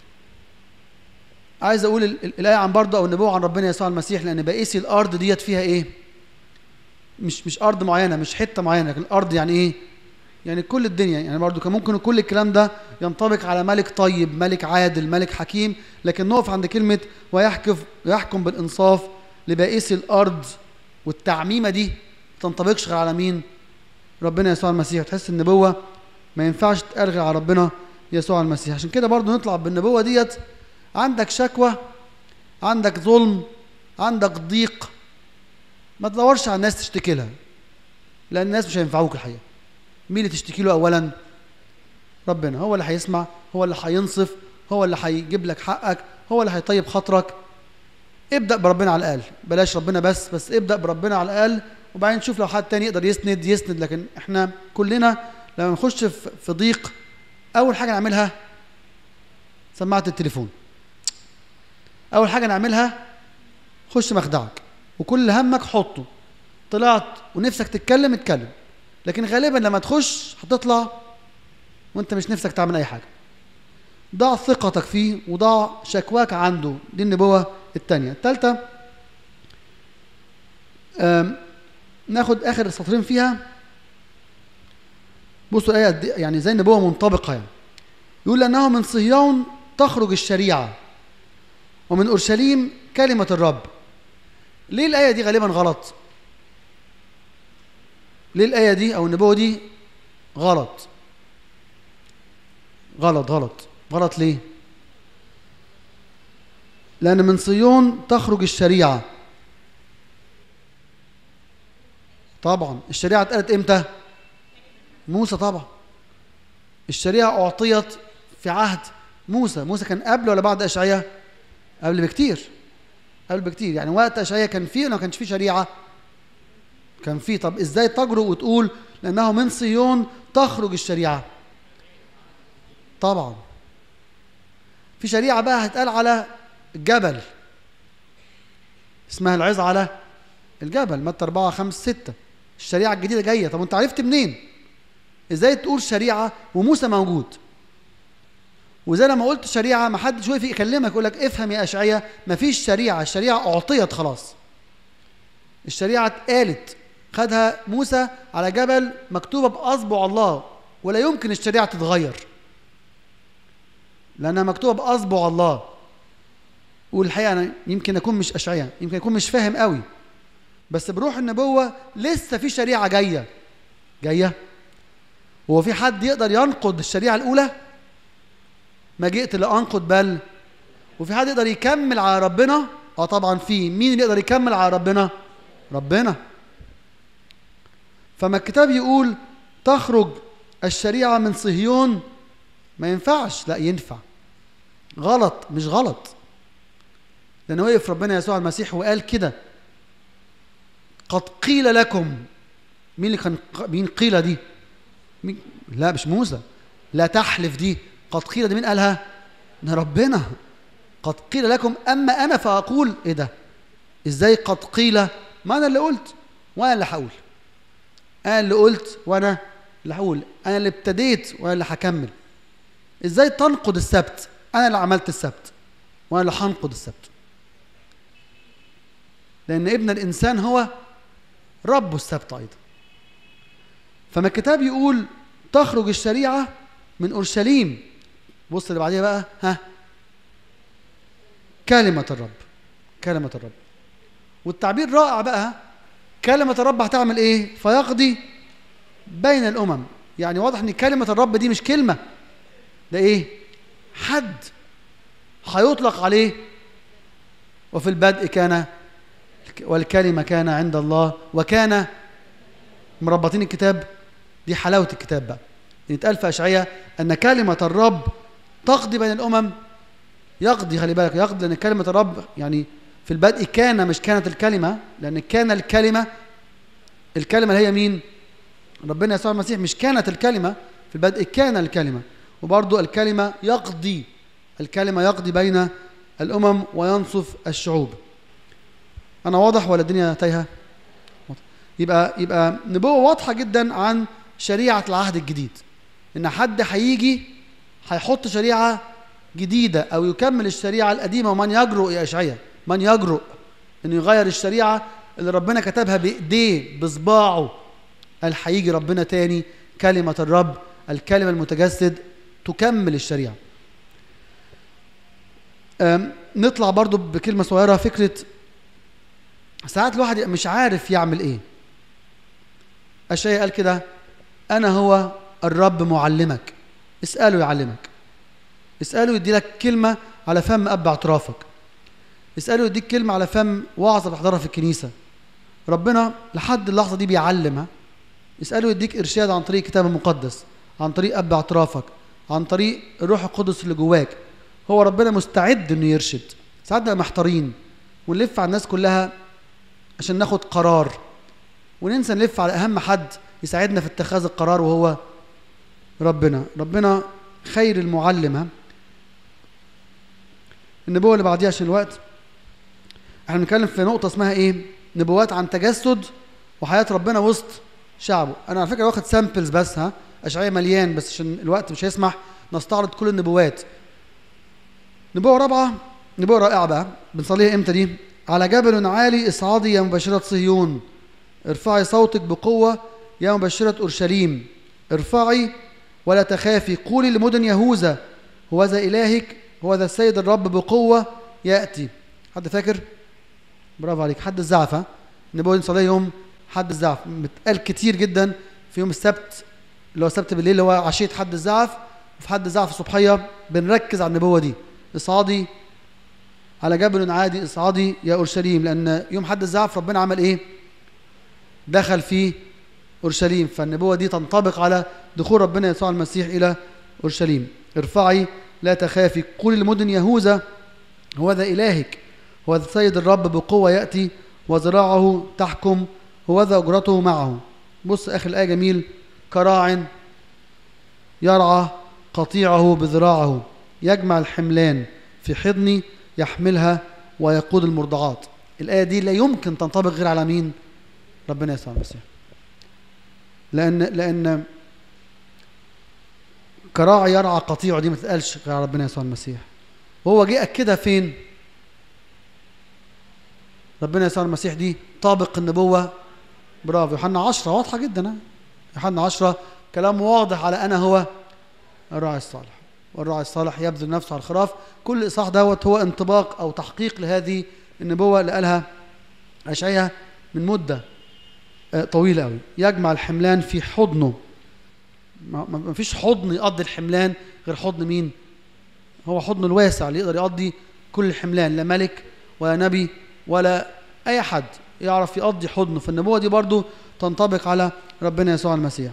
S1: عايز أقول الآية عن برضه أو النبوة عن ربنا يسوع المسيح، لأن بائسي الأرض ديت فيها إيه؟ مش مش أرض معينة، مش حتة معينة، لكن الأرض يعني إيه؟ يعني كل الدنيا. يعني برضه كان ممكن كل الكلام ده ينطبق على ملك طيب، ملك عادل، ملك حكيم، لكن نقف عند كلمة ويحكم يحكم بالإنصاف لبائسي الأرض، والتعميمة دي ما تنطبقش غير على مين؟ ربنا يسوع المسيح. تحس النبوة ما ينفعش تتقال غير على ربنا يسوع المسيح. عشان كده برضه نطلع بالنبوة ديت، عندك شكوى، عندك ظلم، عندك ضيق، ما تدورش على الناس تشتكي لها، لأن الناس مش هينفعوك الحقيقة. مين اللي تشتكي له أولا؟ ربنا. هو اللي هيسمع، هو اللي هينصف، هو اللي هيجيب لك حقك، هو اللي هيطيب خاطرك. ابدأ بربنا على الأقل، بلاش ربنا بس بس ابدأ بربنا على الأقل، وبعدين نشوف لو حد تاني يقدر يسند يسند. لكن احنا كلنا لما نخش في ضيق أول حاجة نعملها سماعة التليفون، أول حاجة نعملها خش مخدعك وكل همك حطه، طلعت ونفسك تتكلم اتكلم، لكن غالبا لما تخش هتطلع وانت مش نفسك تعمل أي حاجة. ضع ثقتك فيه وضع شكواك عنده. دي النبوة الثانية. الثالثة ناخد آخر سطرين فيها. بصوا الآية يعني زي النبوة منطبقة. يعني يقول أنه من صهيون تخرج الشريعة ومن أورشليم كلمة الرب. ليه الآية دي غالبا غلط؟ ليه الآية دي أو النبوة دي غلط؟ غلط غلط غلط ليه؟ لأن من صهيون تخرج الشريعة. طبعا الشريعة اتقالت إمتى؟ موسى. طبعا الشريعة أعطيت في عهد موسى. موسى كان قبل ولا بعد أشعياء؟ قبل بكتير، قبل بكتير. يعني وقت أشعياء كان فيه ولا ما كانش فيه شريعة؟ كان فيه. طب إزاي تجرؤ وتقول لأنه من صهيون تخرج الشريعة؟ طبعا في شريعة بقى هتقال على الجبل، اسمها العظة على الجبل، متى أربعة خمسة ستة. الشريعة الجديدة جاية. طب أنت عرفت منين؟ إزاي تقول شريعة وموسى موجود؟ وزي لما قلت شريعة ما حدش وقف يكلمك يقول لك افهم يا أشعياء، ما فيش شريعة، الشريعة أعطيت خلاص. الشريعة اتقالت، خدها موسى على جبل مكتوبة بأصبع الله، ولا يمكن الشريعة تتغير لأنها مكتوبة بأصبع الله. والحقيقة أنا يمكن أكون مش أشعياء، يمكن أكون مش فاهم قوي، بس بروح النبوة لسه في شريعة جاية جاية. هو في حد يقدر ينقض الشريعة الأولى؟ ما جئت لأنقض بل. وفي حد يقدر يكمل على ربنا؟ اه طبعا في. مين اللي يقدر يكمل على ربنا؟ ربنا. فما الكتاب يقول تخرج الشريعة من صهيون، ما ينفعش. لا ينفع. غلط مش غلط، لأنه وقف ربنا يسوع المسيح وقال كده قد قيل لكم. مين اللي كان مين قيل دي؟ مين؟ لا مش موسى. لا تحلف دي قد قيل دي مين قالها؟ ربنا. قد قيل لكم أما أنا فأقول. إيه ده؟ إزاي قد قيل؟ ما أنا اللي قلت وأنا اللي هقول. أنا اللي قلت وأنا اللي هقول. أنا اللي ابتديت وأنا اللي هكمل. إزاي تنقض السبت؟ أنا اللي عملت السبت وأنا اللي هنقض السبت، لأن ابن الإنسان هو رب السبت أيضا. فما الكتاب يقول تخرج الشريعة من أورشليم. بص اللي بعديها بقى، ها، كلمة الرب. كلمة الرب. والتعبير رائع بقى. كلمة الرب هتعمل إيه؟ فيقضي بين الأمم. يعني واضح إن كلمة الرب دي مش كلمة، ده إيه؟ حد هيطلق عليه. وفي البدء كان والكلمة كان عند الله وكان مربطين الكتاب. دي حلاوة الكتاب بقى، يتقال في أشعياء أن كلمة الرب تقضي بين الأمم. يقضي، خلي بالك، يقضي، لأن كلمة الرب يعني في البدء كان، مش كانت الكلمة، لأن كان الكلمة، الكلمة اللي هي مين؟ ربنا يسوع المسيح. مش كانت الكلمة في البدء، كان الكلمة. وبرضو الكلمة يقضي، الكلمة يقضي بين الأمم وينصف الشعوب. أنا واضح ولا الدنيا تايهة؟ يبقى يبقى نبوة واضحة جدا عن شريعة العهد الجديد، إن حد هيجي هيحط شريعة جديدة أو يكمل الشريعة القديمة. ومن يجرؤ يا إشعياء، من يجرؤ إنه يغير الشريعة اللي ربنا كتبها بإيديه بصباعه؟ قال هيجي ربنا تاني، كلمة الرب الكلمة المتجسد تكمل الشريعة. نطلع برضو بكلمة صغيرة، فكرة ساعات الواحد مش عارف يعمل ايه. أشعياء قال كده: أنا هو الرب معلمك، اسأله يعلمك، اسأله يدي لك كلمة على فم أب اعترافك، اسأله يديك كلمة على فم وعظة بتحضرها في الكنيسة. ربنا لحد اللحظة دي بيعلمها. اسأله يديك إرشاد عن طريق الكتاب المقدس، عن طريق أب اعترافك، عن طريق الروح القدس اللي جواك. هو ربنا مستعد إنه يرشد. ساعات بقى محتارين ونلف على الناس كلها عشان ناخد قرار، وننسى نلف على أهم حد يساعدنا في اتخاذ القرار، وهو ربنا. ربنا خير المعلمة. النبوة اللي بعديها عشان الوقت، احنا بنتكلم في نقطة اسمها ايه؟ نبوات عن تجسد وحياة ربنا وسط شعبه. انا على فكرة واخد سامبلز بس، ها أشعياء مليان، بس عشان الوقت مش هيسمح نستعرض كل النبوات. نبوة رابعة، نبوة رائعة بقى، بنصليها امتى دي؟ على جبل عالي اصعدي يا مبشرة صهيون، ارفعي صوتك بقوة يا مبشرة أورشليم، ارفعي ولا تخافي، قولي لمدن يهوذا هوذا إلهك، هوذا السيد الرب بقوة يأتي. حد فاكر؟ برافو عليك. حد الزعف، ها؟ النبوة دي نصليها يوم حد الزعف، متقال كتير جدا في يوم السبت اللي هو السبت بالليل، اللي هو عشية حد الزعف، وفي حد الزعف الصبحية بنركز على النبوة دي. اصعدي على جبل عادي اصعدي يا أورشليم، لأن يوم حد الزعف ربنا عمل إيه؟ دخل في أورشليم، فالنبوة دي تنطبق على دخول ربنا يسوع المسيح إلى أورشليم. ارفعي لا تخافي، قولي لمدن يهوذا هوذا إلهك، هوذا السيد الرب بقوة يأتي وذراعه تحكم، هوذا أجرته معه. بص آخر الآية جميل: كراع يرعى قطيعه بذراعه، يجمع الحملان في حضني يحملها ويقود المرضعات. الآية دي لا يمكن تنطبق غير على مين؟ ربنا يسوع المسيح. لأن لأن كراع يرعى قطيعه دي ما تتقالش غير على ربنا يسوع المسيح. وهو جه أكدها فين؟ ربنا يسوع المسيح دي طابق النبوة. برافو، يوحنا عشرة، واضحة جدا. يوحنا عشرة كلام واضح على أنا هو الراعي الصالح، والراعي الصالح يبذل نفسه على الخراف. كل إصحاح دوت هو انطباق أو تحقيق لهذه النبوة اللي قالها أشعياء من مدة طويلة قوي. يجمع الحملان في حضنه. ما فيش حضن يقضي الحملان غير حضن مين؟ هو حضن الواسع اللي يقدر يقضي كل الحملان. لا ملك ولا نبي ولا أي حد يعرف يقضي حضنه. فالنبوة دي برضو تنطبق على ربنا يسوع المسيح.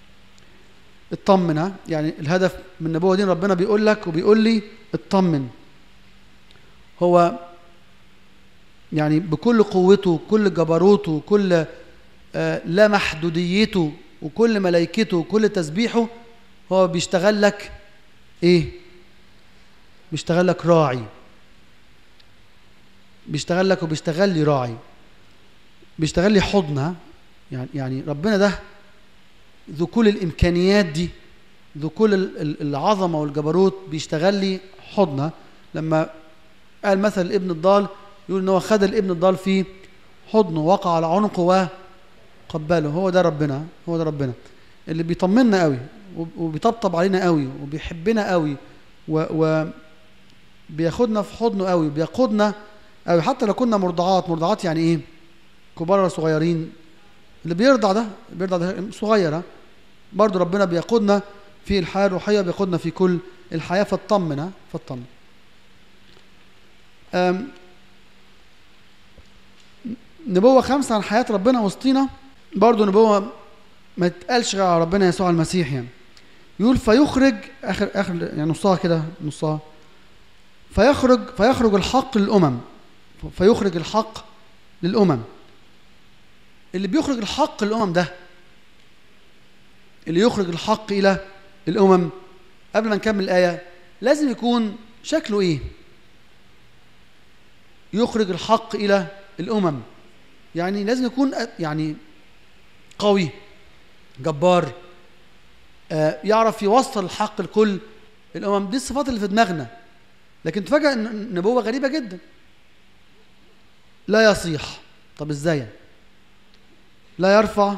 S1: اطمن، يعني الهدف من النبوة دي ربنا بيقول لك وبيقول لي اطمن. هو يعني بكل قوته وكل جبروته وكل آه لا محدوديته وكل ملائكته وكل تسبيحه، هو بيشتغل لك ايه؟ بيشتغل لك راعي، بيشتغل لك وبيشتغل لي راعي، بيشتغل لي حضنها. يعني يعني ربنا ده ذو كل الامكانيات دي، ذو كل العظمه والجبروت، بيشتغل لي حضنها. لما قال مثل الابن الضال، يقول ان هو خد الابن الضال في حضنه، وقع على عنقه وقبله. هو ده ربنا، هو ده ربنا اللي بيطمنا قوي وبيطبطب علينا قوي وبيحبنا قوي وبياخدنا في حضنه قوي، بيقودنا قوي. حتى لو كنا مرضعات، مرضعات يعني ايه؟ كبار ولا صغيرين؟ اللي بيرضع ده بيرضع ده صغير، برضه ربنا بيقودنا في الحياه الروحيه، بيقودنا في كل الحياه. فاطمن، فاطمن. نبوة خمسة عن حياة ربنا وسطينا، برضو نبوة ما تتقالش غير على ربنا يسوع المسيح. يعني يقول فيخرج اخر اخر يعني نصها كده نصها فيخرج فيخرج الحق للامم. فيخرج الحق للامم. اللي بيخرج الحق للامم ده، اللي يخرج الحق الى الامم، قبل ما نكمل الايه لازم يكون شكله ايه؟ يخرج الحق الى الامم يعني لازم يكون يعني قوي جبار، آه يعرف يوصل الحق لكل الامم. دي الصفات اللي في دماغنا. لكن تفاجأ ان نبوة غريبة جدا. لا يصيح. طب ازاي؟ لا يرفع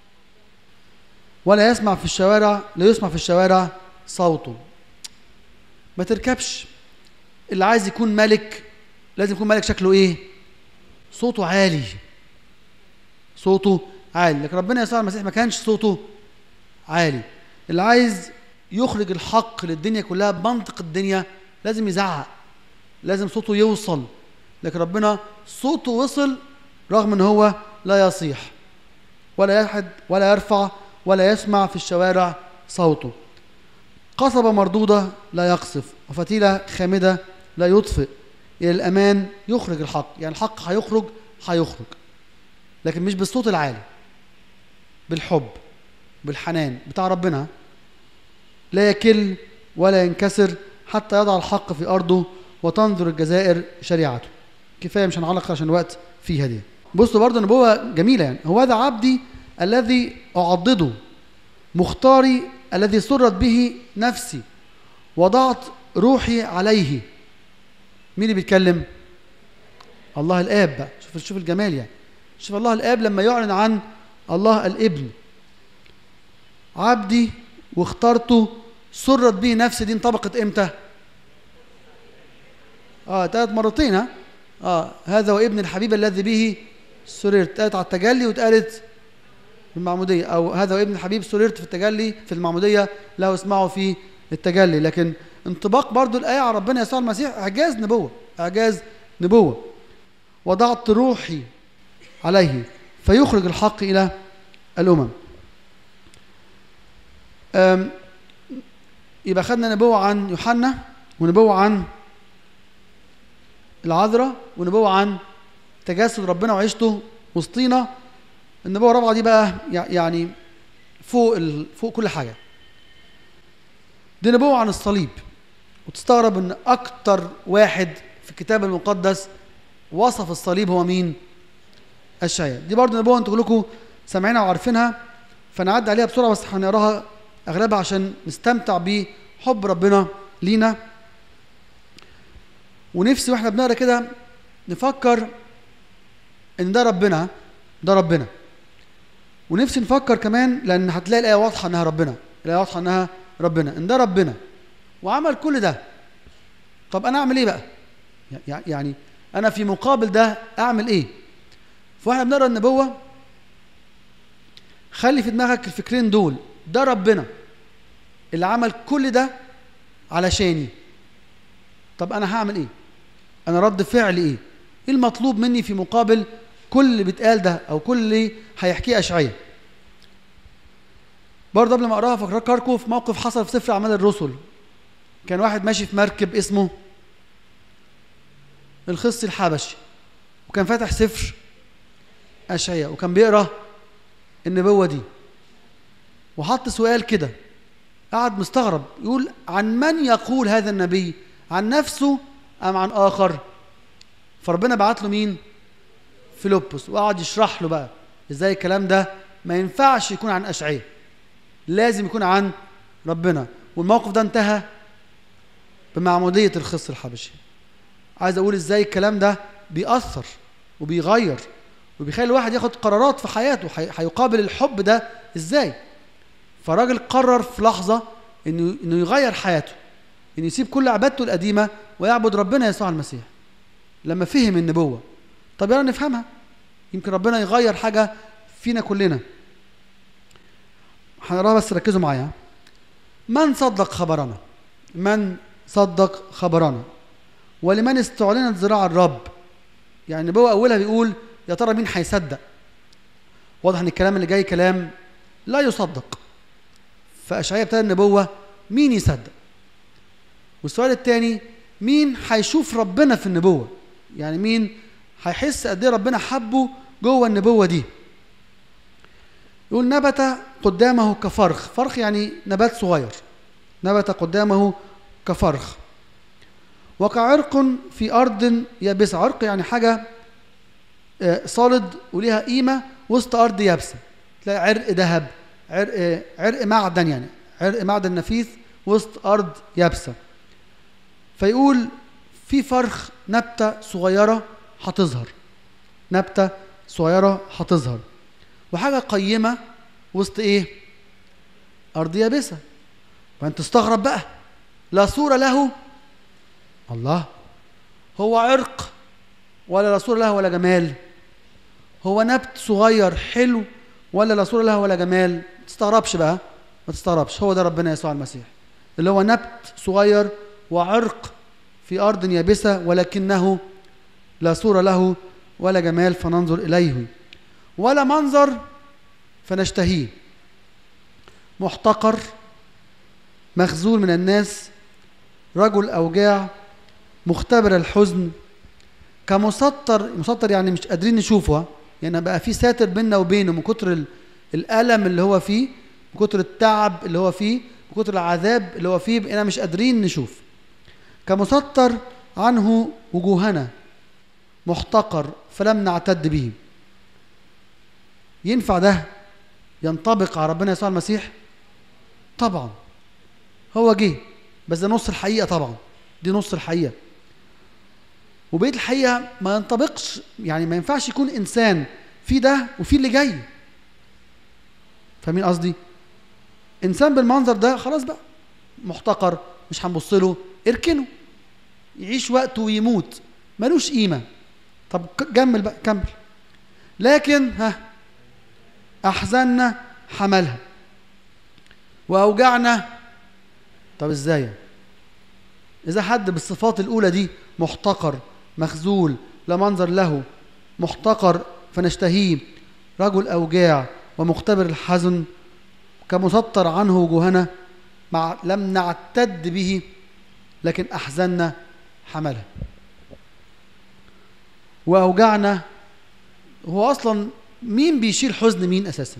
S1: ولا يسمع في الشوارع، لا يسمع في الشوارع صوته. ما تركبش. اللي عايز يكون ملك لازم يكون ملك شكله ايه؟ صوته عالي. صوته عالي. لكن ربنا يسوع المسيح ما كانش صوته عالي. اللي عايز يخرج الحق للدنيا كلها بمنطق الدنيا لازم يزعق، لازم صوته يوصل. لكن ربنا صوته وصل رغم ان هو لا يصيح ولا يحد ولا يرفع ولا يسمع في الشوارع صوته. قصبة مردودة لا يقصف، وفتيلة خامدة لا يطفئ. إلى الأمان يخرج الحق. يعني الحق هيخرج هيخرج لكن مش بالصوت العالي، بالحب بالحنان بتاع ربنا. لا يكل ولا ينكسر حتى يضع الحق في أرضه وتنظر الجزائر شريعته. كفاية مش هنعلق عشان الوقت فيها دي. بصوا برضه نبوة جميلة. يعني هو ذا عبدي الذي أعضده، مختاري الذي سرت به نفسي، وضعت روحي عليه. مين اللي بيتكلم؟ الله الآب بقى. شوف شوف الجمال. يعني شوف الله الآب لما يعلن عن الله الابن. عبدي واخترته سرت به نفسي. دي انطبقت امتى؟ اه ثلاث مرتين. ها اه هذا وابن الحبيب الذي به سررت. اتقالت على التجلي واتقالت في المعمودية. او هذا وابن الحبيب سررت في التجلي في المعمودية، له اسمعوا في التجلي. لكن انطباق برضو الآية على ربنا يسوع المسيح إعجاز نبوة. إعجاز نبوة. وضعت روحي عليه فيخرج الحق إلى الأمم. يبقى خدنا نبوة عن يوحنا، ونبوة عن العذراء، ونبوة عن تجسد ربنا وعيشته وسطينا. النبوة الرابعة دي بقى يعني فوق ال... فوق كل حاجة. دي نبوة عن الصليب. وتستغرب ان اكتر واحد في الكتاب المقدس وصف الصليب هو مين؟ اشعياء. دي برضه نبوة انتوا كلكم سامعينها وعارفينها، فنعدي عليها بسرعة بس هنقراها اغلبها عشان نستمتع بحب ربنا لينا. ونفسي واحنا بنقرا كده نفكر ان ده ربنا، ده ربنا. ونفسي نفكر كمان، لان هتلاقي الايه واضحه انها ربنا، الايه واضحه انها ربنا، ان ده ربنا وعمل كل ده. طب انا اعمل ايه بقى؟ يعني انا في مقابل ده اعمل ايه؟ فاحنا بنقرا النبوه خلي في دماغك الفكرين دول. ده ربنا اللي عمل كل ده علشاني. طب انا هعمل ايه؟ انا رد فعلي ايه؟ ايه المطلوب مني في مقابل كل اللي بيتقال ده او كل اللي هيحكيه اشعياء؟ برضه قبل ما اقراها فكركم في موقف حصل في سفر اعمال الرسل. كان واحد ماشي في مركب اسمه الخصي الحبشي، وكان فاتح سفر اشعياء وكان بيقرا النبوه دي، وحط سؤال كده قعد مستغرب يقول عن من يقول هذا النبي؟ عن نفسه ام عن اخر؟ فربنا بعت له مين؟ فيلبس، وقعد يشرح له بقى ازاي الكلام ده ما ينفعش يكون عن اشعياء، لازم يكون عن ربنا. والموقف ده انتهى بمعمودية الخصي الحبشي. عايز اقول ازاي الكلام ده بيأثر وبيغير وبيخلي الواحد ياخد قرارات في حياته هيقابل الحب ده ازاي. فالراجل قرر في لحظة انه انه يغير حياته، انه يسيب كل عبادته القديمة ويعبد ربنا يسوع المسيح لما فهم النبوة. طب يلا نفهمها، يمكن ربنا يغير حاجة فينا كلنا. هنقراها بس ركزوا معايا. من صدق خبرنا؟ من صدق خبرنا؟ ولمن استعلنت ذراع الرب؟ يعني النبوة أولها بيقول يا ترى مين هيصدق؟ واضح ان الكلام اللي جاي كلام لا يصدق. فاشعياء ابتدى النبوه مين يصدق؟ والسؤال الثاني مين هيشوف ربنا في النبوه؟ يعني مين هيحس قد ايه ربنا حبه جوه النبوه دي؟ يقول نبت قدامه كفرخ. فرخ يعني نبات صغير. نبت قدامه كفرخ وكعرق في ارض يابسه. عرق يعني حاجه صالد وليها قيمه وسط ارض يابسه. تلاقي عرق ذهب، عرق عرق معدن، يعني عرق معدن نفيس وسط ارض يابسه. فيقول في فرخ نبته صغيره هتظهر، نبته صغيره هتظهر وحاجه قيمه وسط ايه؟ ارض يابسه. فانت تستغرب بقى، لا صوره له. الله، هو عرق ولا لا صوره له ولا جمال؟ هو نبت صغير حلو ولا لا صوره له ولا جمال؟ ما تستغربش بقى، ما تستغربش. هو ده ربنا يسوع المسيح اللي هو نبت صغير وعرق في ارض يابسه ولكنه لا صوره له ولا جمال فننظر اليه، ولا منظر فنشتهيه، محتقر مخذول من الناس، رجل اوجاع، مختبر الحزن، كمسطر. مسطر يعني مش قادرين نشوفه، يعني بقى في ساتر بيننا وبينه من كتر الالم اللي هو فيه، من كتر التعب اللي هو فيه، من كتر العذاب اللي هو فيه، بقينا مش قادرين نشوف. كمسطر عنه وجوهنا، محتقر فلم نعتد به. ينفع ده ينطبق على ربنا يسوع المسيح؟ طبعا. هو جه، بس ده نص الحقيقه، طبعا دي نص الحقيقه، وبقيه الحقيقه ما ينطبقش. يعني ما ينفعش يكون انسان في ده وفي اللي جاي. فاهمين قصدي؟ انسان بالمنظر ده خلاص بقى محتقر، مش هنبص له، اركنه يعيش وقته ويموت، ملوش قيمه. طب كمل بقى، كمل. لكن ها احزاننا حملها واوجعنا. طب ازاي اذا حد بالصفات الاولى دي محتقر مخذول لا منظر له، محتقر فنشتهيه، رجل اوجاع ومختبر الحزن، كمسطر عنه وجوهنا، مع لم نعتد به لكن احزاننا حملها واوجعنا. هو اصلا مين بيشيل حزن مين اساسا؟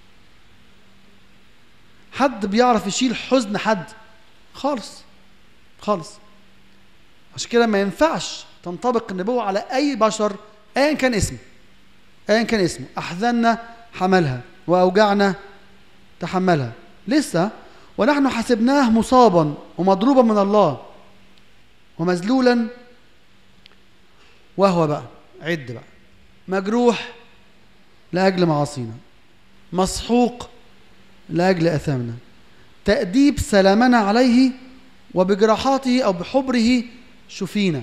S1: حد بيعرف يشيل حزن حد؟ خالص خالص. عشان كده ما ينفعش تنطبق النبوة على اي بشر ايا كان اسمه، ايا كان اسمه. احزاننا حملها واوجعنا تحملها. لسه ونحن حسبناه مصابا ومضروبا من الله ومذلولا، وهو بقى عد بقى مجروح لأجل معاصينا، مسحوق لأجل أثامنا، تأديب سلامنا عليه وبجراحاته أو بحبره شفينا.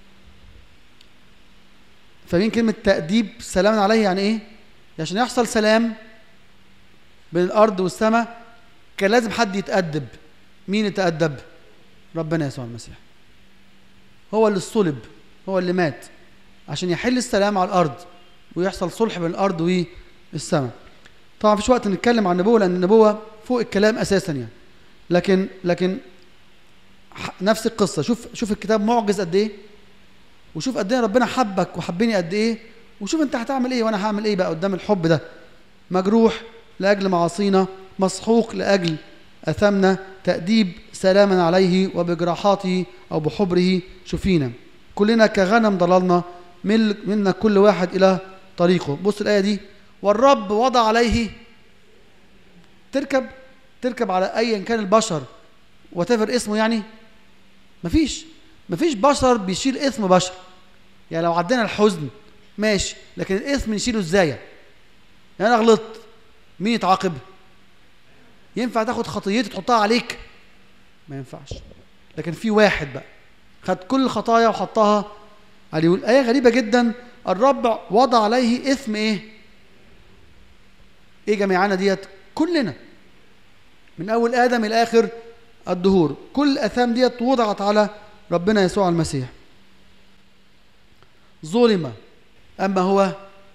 S1: فمين كلمة تأديب سلامنا عليه يعني إيه؟ عشان يحصل سلام بين الأرض والسماء كان لازم حد يتأدب. مين يتأدب؟ ربنا يسوع المسيح. هو اللي الصلب، هو اللي مات عشان يحل السلام على الأرض ويحصل صلح بين الأرض والسماء. طبعا مفيش وقت نتكلم عن النبوة لأن النبوة فوق الكلام أساسا يعني. لكن لكن نفس القصة. شوف شوف الكتاب معجز قد إيه، وشوف قد إيه ربنا حبك وحبني قد إيه، وشوف أنت هتعمل إيه وأنا هعمل إيه بقى قدام الحب ده. مجروح لأجل معاصينا، مسحوق لأجل أثمنا، تأديب سلاما عليه وبجراحاته أو بحبره شفينا. كلنا كغنم ضللنا، منا كل واحد إلى طريقه. بص الآية دي، والرب وضع عليه. تركب تركب على أيا كان البشر وتفر اسمه، يعني مفيش مفيش بشر بيشيل اسم بشر. يعني لو عدينا الحزن ماشي، لكن الاسم نشيله ازاي؟ يعني انا غلطت، مين يتعاقب؟ ينفع تاخد خطيتي تحطها عليك؟ ما ينفعش. لكن في واحد بقى خد كل الخطايا وحطها عليه. يقول آية غريبة جدا، الرب وضع عليه اسم ايه؟ ايه جميعنا ديت؟ كلنا من اول ادم الى اخر الدهور، كل الاثام ديت وضعت على ربنا يسوع المسيح. ظلم اما هو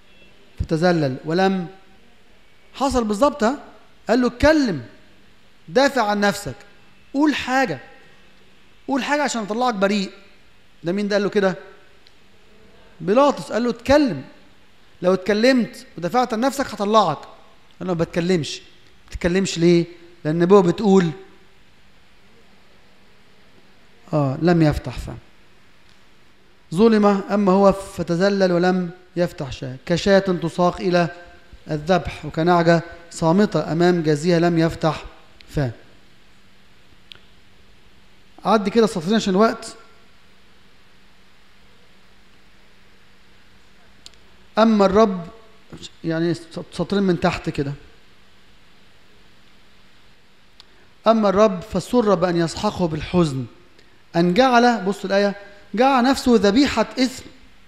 S1: فتذلل ولم. حصل بالظبط. ها قال له اتكلم، دافع عن نفسك، قول حاجة، قول حاجة عشان اطلعك بريء. ده مين ده قال له كده؟ بيلاطس. قال له اتكلم، لو اتكلمت ودافعت عن نفسك هطلعك. قال له ما بتكلمش. ما بتتكلمش ليه؟ لأن النبوة بتقول اه لم يفتح فم. ظلم أما هو فتذلل ولم يفتح شاة، كشاة تساق إلى الذبح، وكنعجة صامتة أمام جازيها لم يفتح فم. عدي كده سطرين عشان الوقت. أما الرب، يعني سطرين من تحت كده. أما الرب فسر بأن يسحقه بالحزن، أن جعل، بص الآية، جعل نفسه ذبيحة إثم.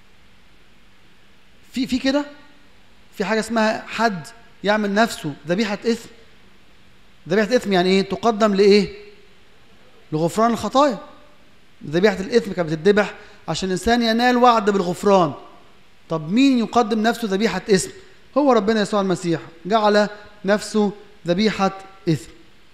S1: في في كده في حاجة اسمها حد يعمل نفسه ذبيحة إثم. ذبيحة إثم يعني إيه؟ تقدم لإيه؟ لغفران الخطايا. ذبيحة الإثم كانت بتذبح عشان الإنسان ينال وعد بالغفران. طب مين يقدم نفسه ذبيحة إثم؟ هو ربنا يسوع المسيح جعل نفسه ذبيحة إثم.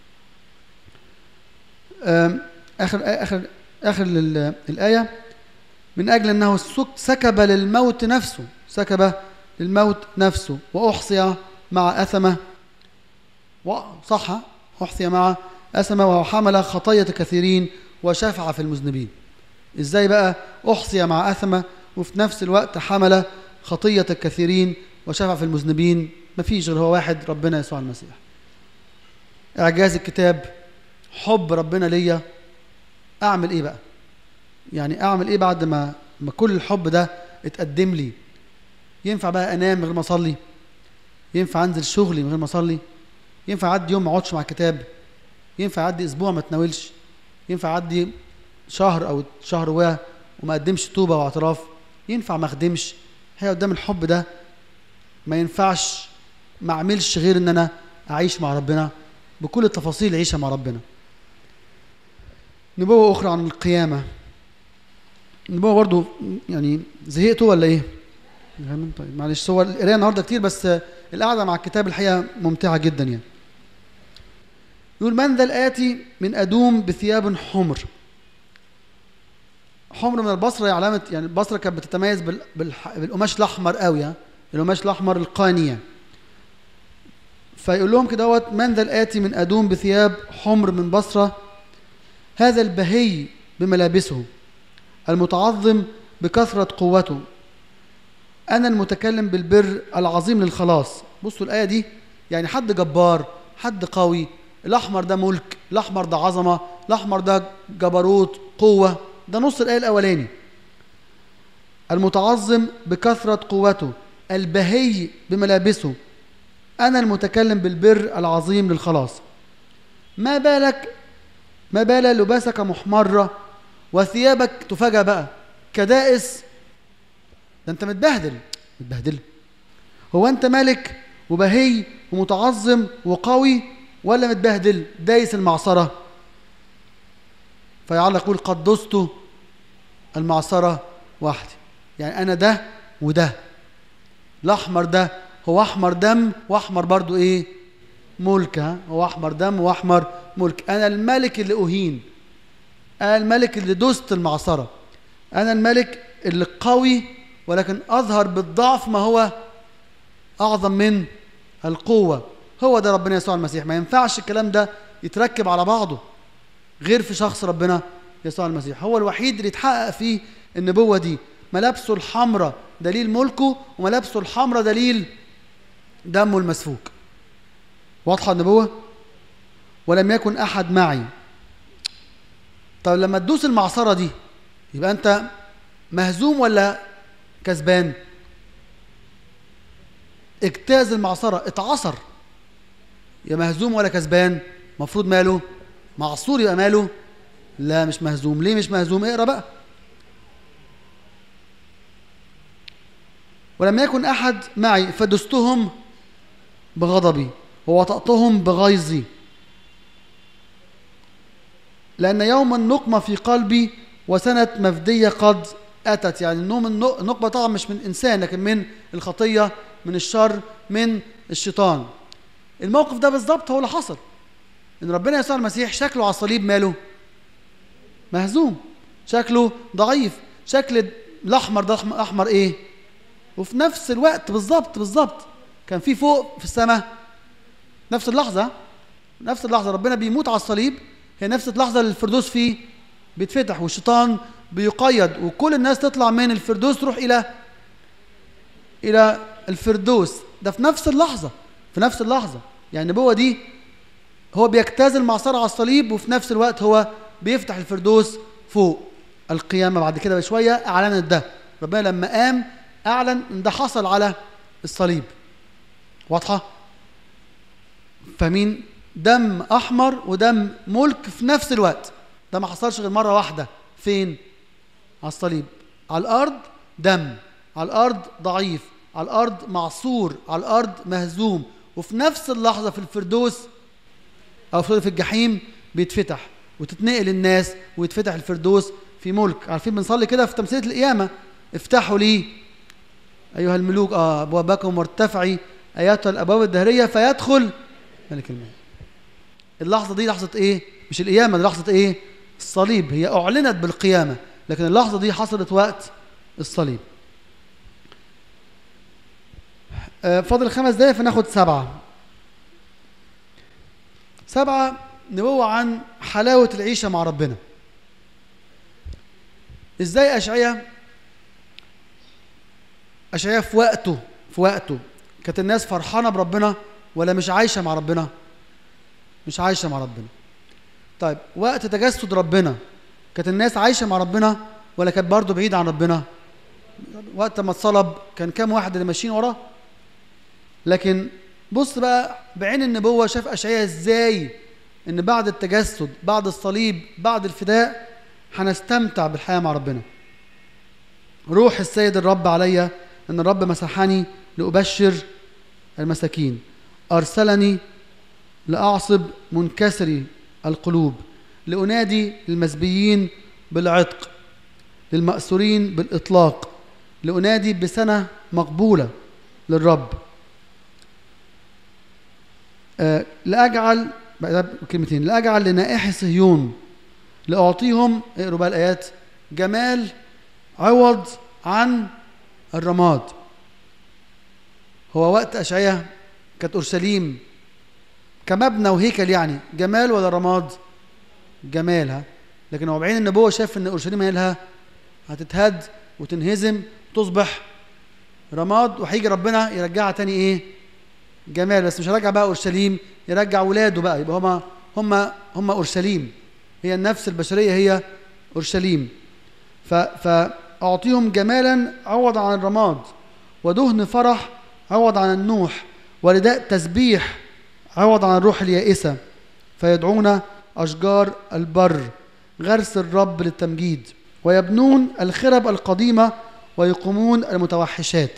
S1: آخر آخر آخر الآية، من أجل أنه سكب للموت نفسه، سكب للموت نفسه وأحصي مع أثمة، صح، أحصي مع أثمة وحمل خطية كثيرين وشفع في المذنبين. إزاي بقى أحصي مع أثمة وفي نفس الوقت حمل خطية الكثيرين وشفع في المذنبين؟ مفيش غير هو واحد، ربنا يسوع المسيح. إعجاز الكتاب، حب ربنا ليا. أعمل إيه بقى؟ يعني أعمل إيه بعد ما ما كل الحب ده اتقدم لي؟ ينفع بقى أنام من غير ما أصلي؟ ينفع أنزل شغلي من غير ما أصلي؟ ينفع أعدي يوم ما أقعدش مع الكتاب؟ ينفع أعدي أسبوع ما أتناولش؟ ينفع أعدي شهر أو شهر وما أقدمش توبة واعتراف؟ ينفع ما أخدمش؟ هي قدام الحب ده ما ينفعش ما أعملش غير إن أنا أعيش مع ربنا بكل التفاصيل، عيشة مع ربنا. نبوة أخرى عن القيامة. نبوة برضو، يعني زهقتوا ولا إيه؟ طيب معلش، هو القراية النهاردة كتير بس القعدة مع الكتاب الحقيقة ممتعة جدا. يعني يقول: من ذا الآتي من أدوم بثياب حمر. حمر من البصرة، علامة، يعني البصرة كانت بتتميز بالقماش الأحمر قوي، القماش الأحمر القانية. فيقول لهم كده: من ذا الآتي من أدوم بثياب حمر من بصرة، هذا البهي بملابسه، المتعظم بكثرة قوته، أنا المتكلم بالبر العظيم للخلاص. بصوا الآية دي، يعني حد جبار، حد قوي. الأحمر ده ملك، الأحمر ده عظمة، الأحمر ده جبروت، قوة. ده نص الآية الأولاني. المتعظم بكثرة قوته، البهي بملابسه، أنا المتكلم بالبر العظيم للخلاص. ما بالك ما بال لباسك محمرة وثيابك، تفاجأ بقى، كدائس. ده أنت متبهدل متبهدل. هو أنت ملك وبهي ومتعظم وقوي، ولا متبهدل دايس المعصرة؟ فيعلق يقول: قد دست المعصرة وحدي. يعني أنا ده وده. الأحمر ده هو أحمر دم، وأحمر برضو إيه؟ ملك. ها هو أحمر دم وأحمر ملك. أنا الملك اللي أهين، أنا الملك اللي دست المعصرة، أنا الملك اللي قوي ولكن أظهر بالضعف ما هو أعظم من القوة. هو ده ربنا يسوع المسيح. ما ينفعش الكلام ده يتركب على بعضه غير في شخص ربنا يسوع المسيح. هو الوحيد اللي يتحقق فيه النبوة دي. ملابسه الحمراء دليل ملكه، وملابسه الحمراء دليل دمه المسفوك. واضحة النبوة؟ ولم يكن أحد معي. طب لما تدوس المعصرة دي يبقى أنت مهزوم ولا كسبان؟ اجتاز المعصرة، اتعصر، يا مهزوم ولا كسبان؟ مفروض ماله؟ معصور، يبقى ماله؟ لا، مش مهزوم. ليه مش مهزوم؟ اقرا بقى. ولم يكن أحد معي فدستهم بغضبي ووطأتهم بغيظي، لأن يوم النقمة في قلبي وسنة مفدية قد أتت. يعني النوم النقمة طبعا مش من إنسان لكن من الخطية من الشر من الشيطان. الموقف ده بالظبط هو اللي حصل، ان ربنا يسوع المسيح شكله على الصليب ماله مهزوم، شكله ضعيف، شكل الاحمر ده احمر ايه، وفي نفس الوقت بالظبط بالظبط كان في فوق في السماء نفس اللحظه نفس اللحظه ربنا بيموت على الصليب، هي نفس اللحظه اللي الفردوس فيه بيتفتح والشيطان بيقيد، وكل الناس تطلع من الفردوس تروح الى الى الفردوس. ده في نفس اللحظه في نفس اللحظه يعني النبوه دي هو بيجتاز المعصره على الصليب، وفي نفس الوقت هو بيفتح الفردوس فوق. القيامه بعد كده بشويه اعلنت ده، ربنا لما قام اعلن ان ده حصل على الصليب. واضحه؟ فاهمين؟ دم احمر ودم ملك في نفس الوقت، ده ما حصلش غير مره واحده. فين؟ على الصليب. على الارض دم، على الارض ضعيف، على الارض معصور، على الارض مهزوم، وفي نفس اللحظه في الفردوس او في الجحيم بيتفتح وتتنقل الناس ويتفتح الفردوس في ملك. عارفين بنصلي كده في تمثيليه القيامه، افتحوا لي ايها الملوك اه ابوابكم وارتفعي ايتها الابواب الدهريه فيدخل ملك الملك. اللحظه دي لحظه ايه؟ مش القيامه، دي لحظه ايه؟ الصليب. هي اعلنت بالقيامه، لكن اللحظه دي حصلت وقت الصليب. آه فاضل خمس دقايق فناخد سبعه. سبعه نبوة عن حلاوه العيشه مع ربنا. ازاي اشعياء اشعياء في وقته في وقته كانت الناس فرحانه بربنا ولا مش عايشه مع ربنا؟ مش عايشه مع ربنا. طيب وقت تجسد ربنا كانت الناس عايشه مع ربنا ولا كانت برضه بعيده عن ربنا؟ وقت ما اتصلب كان كام واحد اللي ماشيين وراه؟ لكن بص بقى بعين النبوه شاف اشعياء ازاي ان بعد التجسد، بعد الصليب، بعد الفداء هنستمتع بالحياه مع ربنا. روح السيد الرب علي ان الرب مسحني لأبشر المساكين، ارسلني لاعصب منكسري القلوب، لأنادي للمسبيين بالعتق، للمأسورين بالإطلاق، لأنادي بسنة مقبولة للرب. أه لأجعل كلمتين لأجعل لنائحي صهيون، لأعطيهم، اقروا بقى الآيات، جمال عوض عن الرماد. هو وقت أشعياء كانت أورشليم كمبنى وهيكل يعني جمال ولا رماد؟ جمالها. لكن هو بعين النبوة شاف ان اورشليم مالها هتتهد وتنهزم وتصبح رماد، وهيجي ربنا يرجعها تاني ايه؟ جمال. بس مش هيرجع بقى اورشليم، يرجع ولاده بقى، يبقى هما هما هما اورشليم، هي النفس البشرية هي اورشليم. فاعطيهم جمالا عوض عن الرماد، ودهن فرح عوض عن النوح، ورداء تسبيح عوض عن الروح اليائسة، فيدعون أشجار البر غرس الرب للتمجيد، ويبنون الخرب القديمة ويقومون المتوحشات.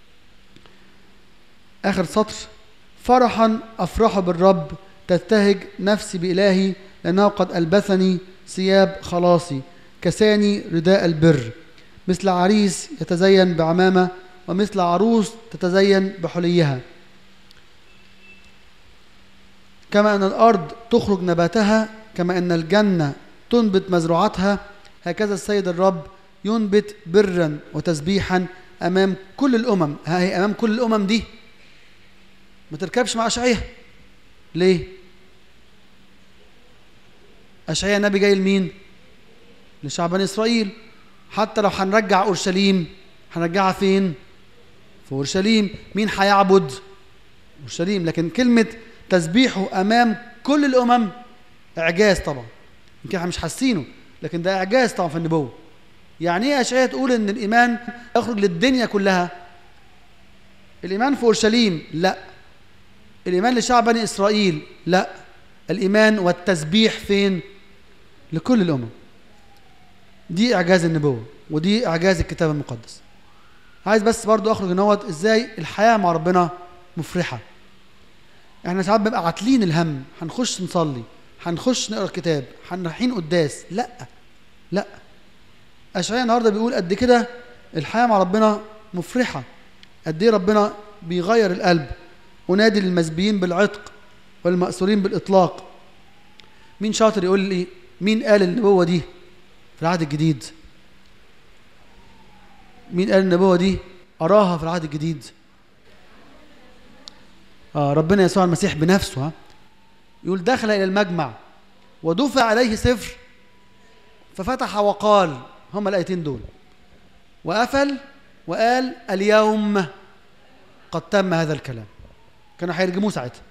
S1: آخر سطر، فرحا أفرح بالرب، تبتهج نفسي بإلهي، لأنه قد ألبسني ثياب خلاصي، كساني رداء البر، مثل عريس يتزين بعمامة، ومثل عروس تتزين بحليها. كما أن الأرض تخرج نباتها، كما أن الجنة تنبت مزروعاتها، هكذا السيد الرب ينبت برا وتسبيحا أمام كل الأمم. ها هي أمام كل الأمم دي ما تركبش مع أشعياء. ليه؟ أشعياء النبي جاي لمين؟ لشعب بني إسرائيل. حتى لو هنرجع أورشليم هنرجعها فين؟ في أورشليم. مين هيعبد؟ أورشليم. لكن كلمة تسبيحه أمام كل الأمم إعجاز طبعا، يمكن احنا مش حاسينه، لكن ده إعجاز طبعا في النبوة. يعني إيه أشعياء تقول إن الإيمان يخرج للدنيا كلها؟ الإيمان في أورشليم؟ لا. الإيمان لشعب بني إسرائيل؟ لا. الإيمان والتسبيح فين؟ لكل الأمم. دي إعجاز النبوة ودي إعجاز الكتاب المقدس. عايز بس برضو أخرج نوت إزاي الحياة مع ربنا مفرحة. احنا ساعات بنبقى عاتلين الهم، هنخش نصلي، هنخش نقرا الكتاب، هنروحين قداس. لا لا، أشعياء النهارده بيقول قد كده الحياة مع ربنا مفرحة، قد ايه ربنا بيغير القلب. أنادي للمسبيين بالعتق والمأسورين بالإطلاق. مين شاطر يقول لي مين قال النبوة دي في العهد الجديد؟ مين قال النبوة دي أراها في العهد الجديد؟ آه ربنا يسوع المسيح بنفسه. ها يقول دخل إلى المجمع ودفع عليه سفر ففتح وقال، هما الآيتين دول، وقفل وقال اليوم قد تم هذا الكلام. كانوا هيرجموه ساعتها.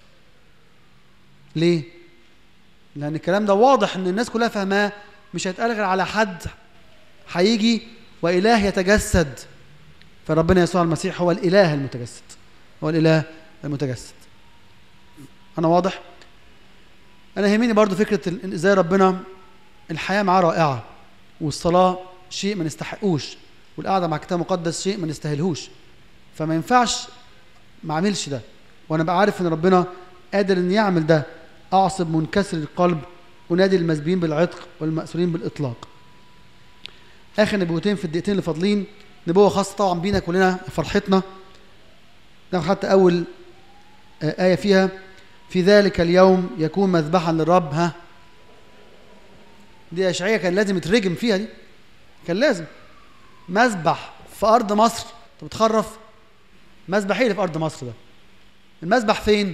S1: ليه؟ لأن الكلام ده واضح إن الناس كلها فاهماه، مش هيتقال غير على حد هيجي وإله يتجسد. فربنا يسوع المسيح هو الإله المتجسد، هو الإله المتجسد. أنا واضح؟ أنا يهمني برضو فكرة إزاي ربنا الحياة معاه رائعة، والصلاة شيء ما نستحقوش، والقعدة مع كتاب مقدس شيء ما نستاهلهوش. فما ينفعش ما اعملش ده وانا بقى عارف ان ربنا قادر ان يعمل ده. اعصب منكسر القلب، انادي المسبيين بالعتق والمأسورين بالاطلاق. اخر نبوتين في الدقيقتين اللي فاضلين، نبوة خاصة طبعا بينا كلنا فرحتنا. ناخد حتى اول آية فيها، في ذلك اليوم يكون مذبحا للرب. ها دي اشعياء كان لازم يترجم فيها، دي كان لازم. مذبح في ارض مصر، انت بتخرف. مذبح ايه اللي في ارض مصر ده؟ المذبح فين؟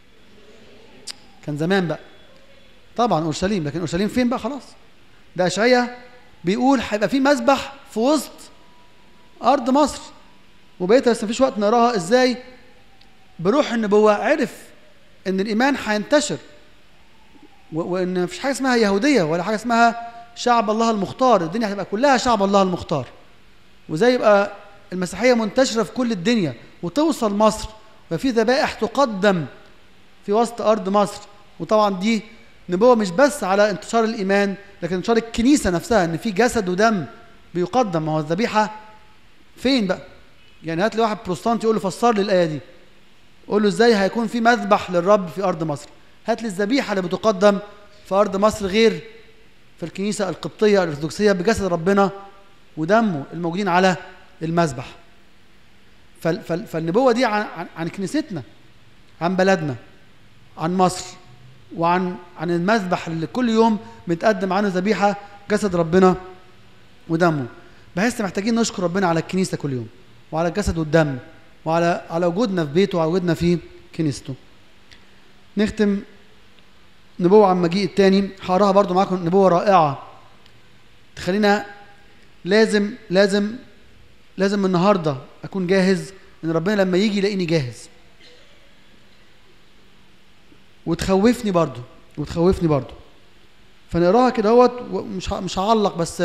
S1: كان زمان بقى طبعا اورشليم، لكن اورشليم فين بقى؟ خلاص. ده اشعياء بيقول هيبقى في مذبح في وسط ارض مصر، وبقيت بس مفيش وقت نقراها. ازاي؟ بروح النبوة عرف ان الايمان هينتشر، وان مفيش حاجه اسمها يهوديه ولا حاجه اسمها شعب الله المختار. الدنيا هتبقى كلها شعب الله المختار، وزي يبقى المسيحيه منتشره في كل الدنيا وتوصل مصر، وفي ذبائح تقدم في وسط ارض مصر. وطبعا دي نبوه مش بس على انتشار الايمان، لكن انتشار الكنيسه نفسها، ان في جسد ودم بيقدم. ما هو الذبيحه فين بقى؟ يعني هات لي واحد بروتستانتي يقول له فسر لي الايه دي، قول له ازاي هيكون في مذبح للرب في ارض مصر؟ هات لي الذبيحه اللي بتقدم في ارض مصر غير في الكنيسه القبطيه الارثوذكسيه بجسد ربنا ودمه الموجودين على المذبح. فالنبوه دي عن, عن, عن كنيستنا، عن بلدنا، عن مصر، وعن عن المذبح اللي كل يوم بتقدم عنه ذبيحه جسد ربنا ودمه. بحس محتاجين نشكر ربنا على الكنيسه كل يوم، وعلى الجسد والدم، وعلى على وجودنا في بيته، وعلى وجودنا في كنيسته. نختم نبوة عن مجيء التاني، هقراها برضو معاكم. نبوة رائعة تخلينا لازم لازم لازم النهارده اكون جاهز، ان ربنا لما يجي يلاقيني جاهز. وتخوفني برضو وتخوفني برضو فنقراها كده اهوت، ومش مش هعلق، بس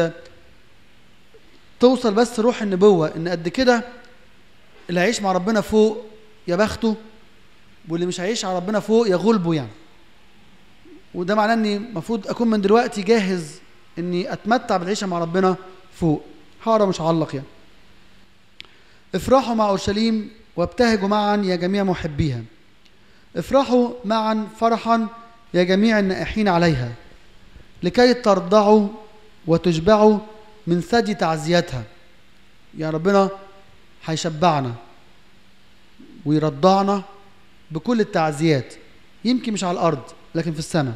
S1: توصل بس روح النبوة ان قد كده اللي هيعيش مع ربنا فوق يا بخته، واللي مش هيعيش على ربنا فوق يا غلبه يعني. وده معناه اني المفروض اكون من دلوقتي جاهز اني اتمتع بالعيشه مع ربنا فوق. هقرا مش هعلق يعني. افرحوا مع اورشليم وابتهجوا معا يا جميع محبيها. افرحوا معا فرحا يا جميع النائحين عليها، لكي ترضعوا وتشبعوا من ثدي تعزيتها. يا ربنا هيشبعنا ويرضعنا بكل التعزيات، يمكن مش على الارض لكن في السماء.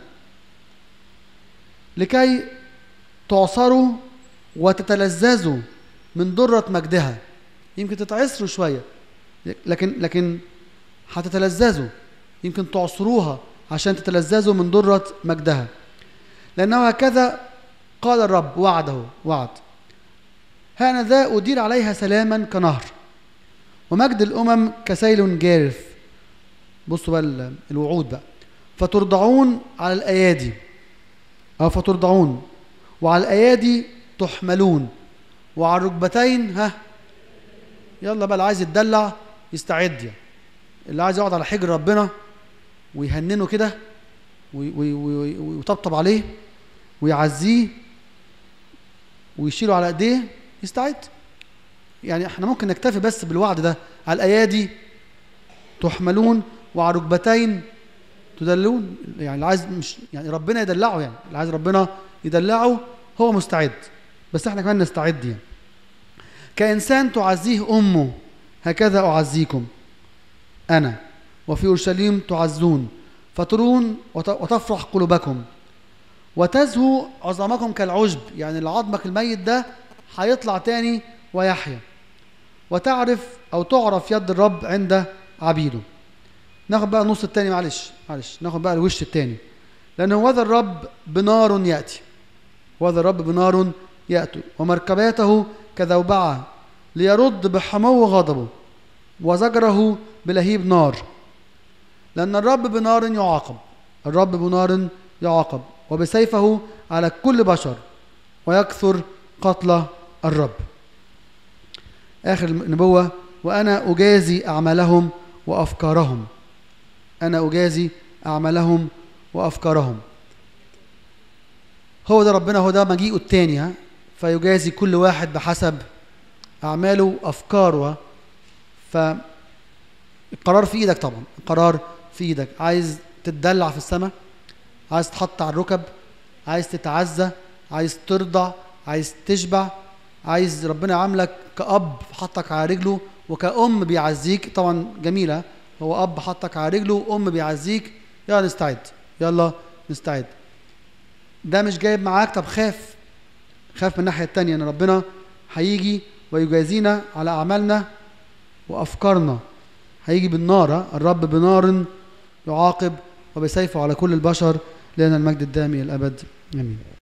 S1: لكي تعصروا وتتلذذوا من درة مجدها. يمكن تتعصروا شوية، لكن لكن هتتلذذوا. يمكن تعصروها عشان تتلذذوا من درة مجدها، لأنه هكذا قال الرب، وعده وعد، هانذا أدير عليها سلاما كنهر، ومجد الأمم كسيل جارف. بصوا بقى الوعود بقى. فترضعون على الأيادي، أو فترضعون وعلى الأيادي تحملون، وعلى الركبتين ها. يلا بقى اللي عايز يتدلع يستعد يعني. اللي عايز يقعد على حجر ربنا ويهننه كده ويطبطب عليه ويعزيه ويشيله على ايديه يستعد. يعني احنا ممكن نكتفي بس بالوعد ده، على الايادي تحملون وعلى ركبتين تدلون. يعني اللي عايز مش يعني ربنا يدلعه، يعني اللي عايز ربنا يدلعه هو مستعد، بس احنا كمان نستعد يعني. كإنسان تعزيه أمه هكذا أعزيكم، أنا، وفي أورشليم تعزون فترون وتفرح قلوبكم وتزهو عظامكم كالعشب. يعني العظمك الميت ده هيطلع تاني ويحيا. وتعرف أو تعرف يد الرب عند عبيده. ناخد بقى النص التاني، معلش معلش ناخد بقى الوش التاني. لأن هو ذا الرب بنار يأتي، هو ذا الرب بنار يأتي ومركباته كذوبعة ليرد بحمو غضبه وزجره بلهيب نار. لأن الرب بنار يعاقب، الرب بنار يعاقب وبسيفه على كل بشر ويكثر قتل الرب. آخر النبوة: وأنا أجازي أعمالهم وأفكارهم. أنا أجازي أعمالهم وأفكارهم. هو ده ربنا، هو ده مجيئه التاني، ها فيجازي كل واحد بحسب أعماله وأفكاره. فالقرار في إيدك طبعا، القرار في إيدك. عايز تتدلع في السماء، عايز تحط على الركب، عايز تتعزى، عايز ترضع، عايز تشبع، عايز ربنا يعاملك كأب حطك على رجله وكأم بيعزيك. طبعا جميلة، هو أب حطك على رجله وأم بيعزيك. يلا نستعد، يلا نستعد. ده مش جايب معاك، طب خاف، خاف من الناحية التانية ان ربنا هيجي ويجازينا على أعمالنا وأفكارنا. هيجي بالنار، الرب بنار يعاقب وبسيفه على كل البشر، لأن المجد الدائم إلى الأبد. آمين.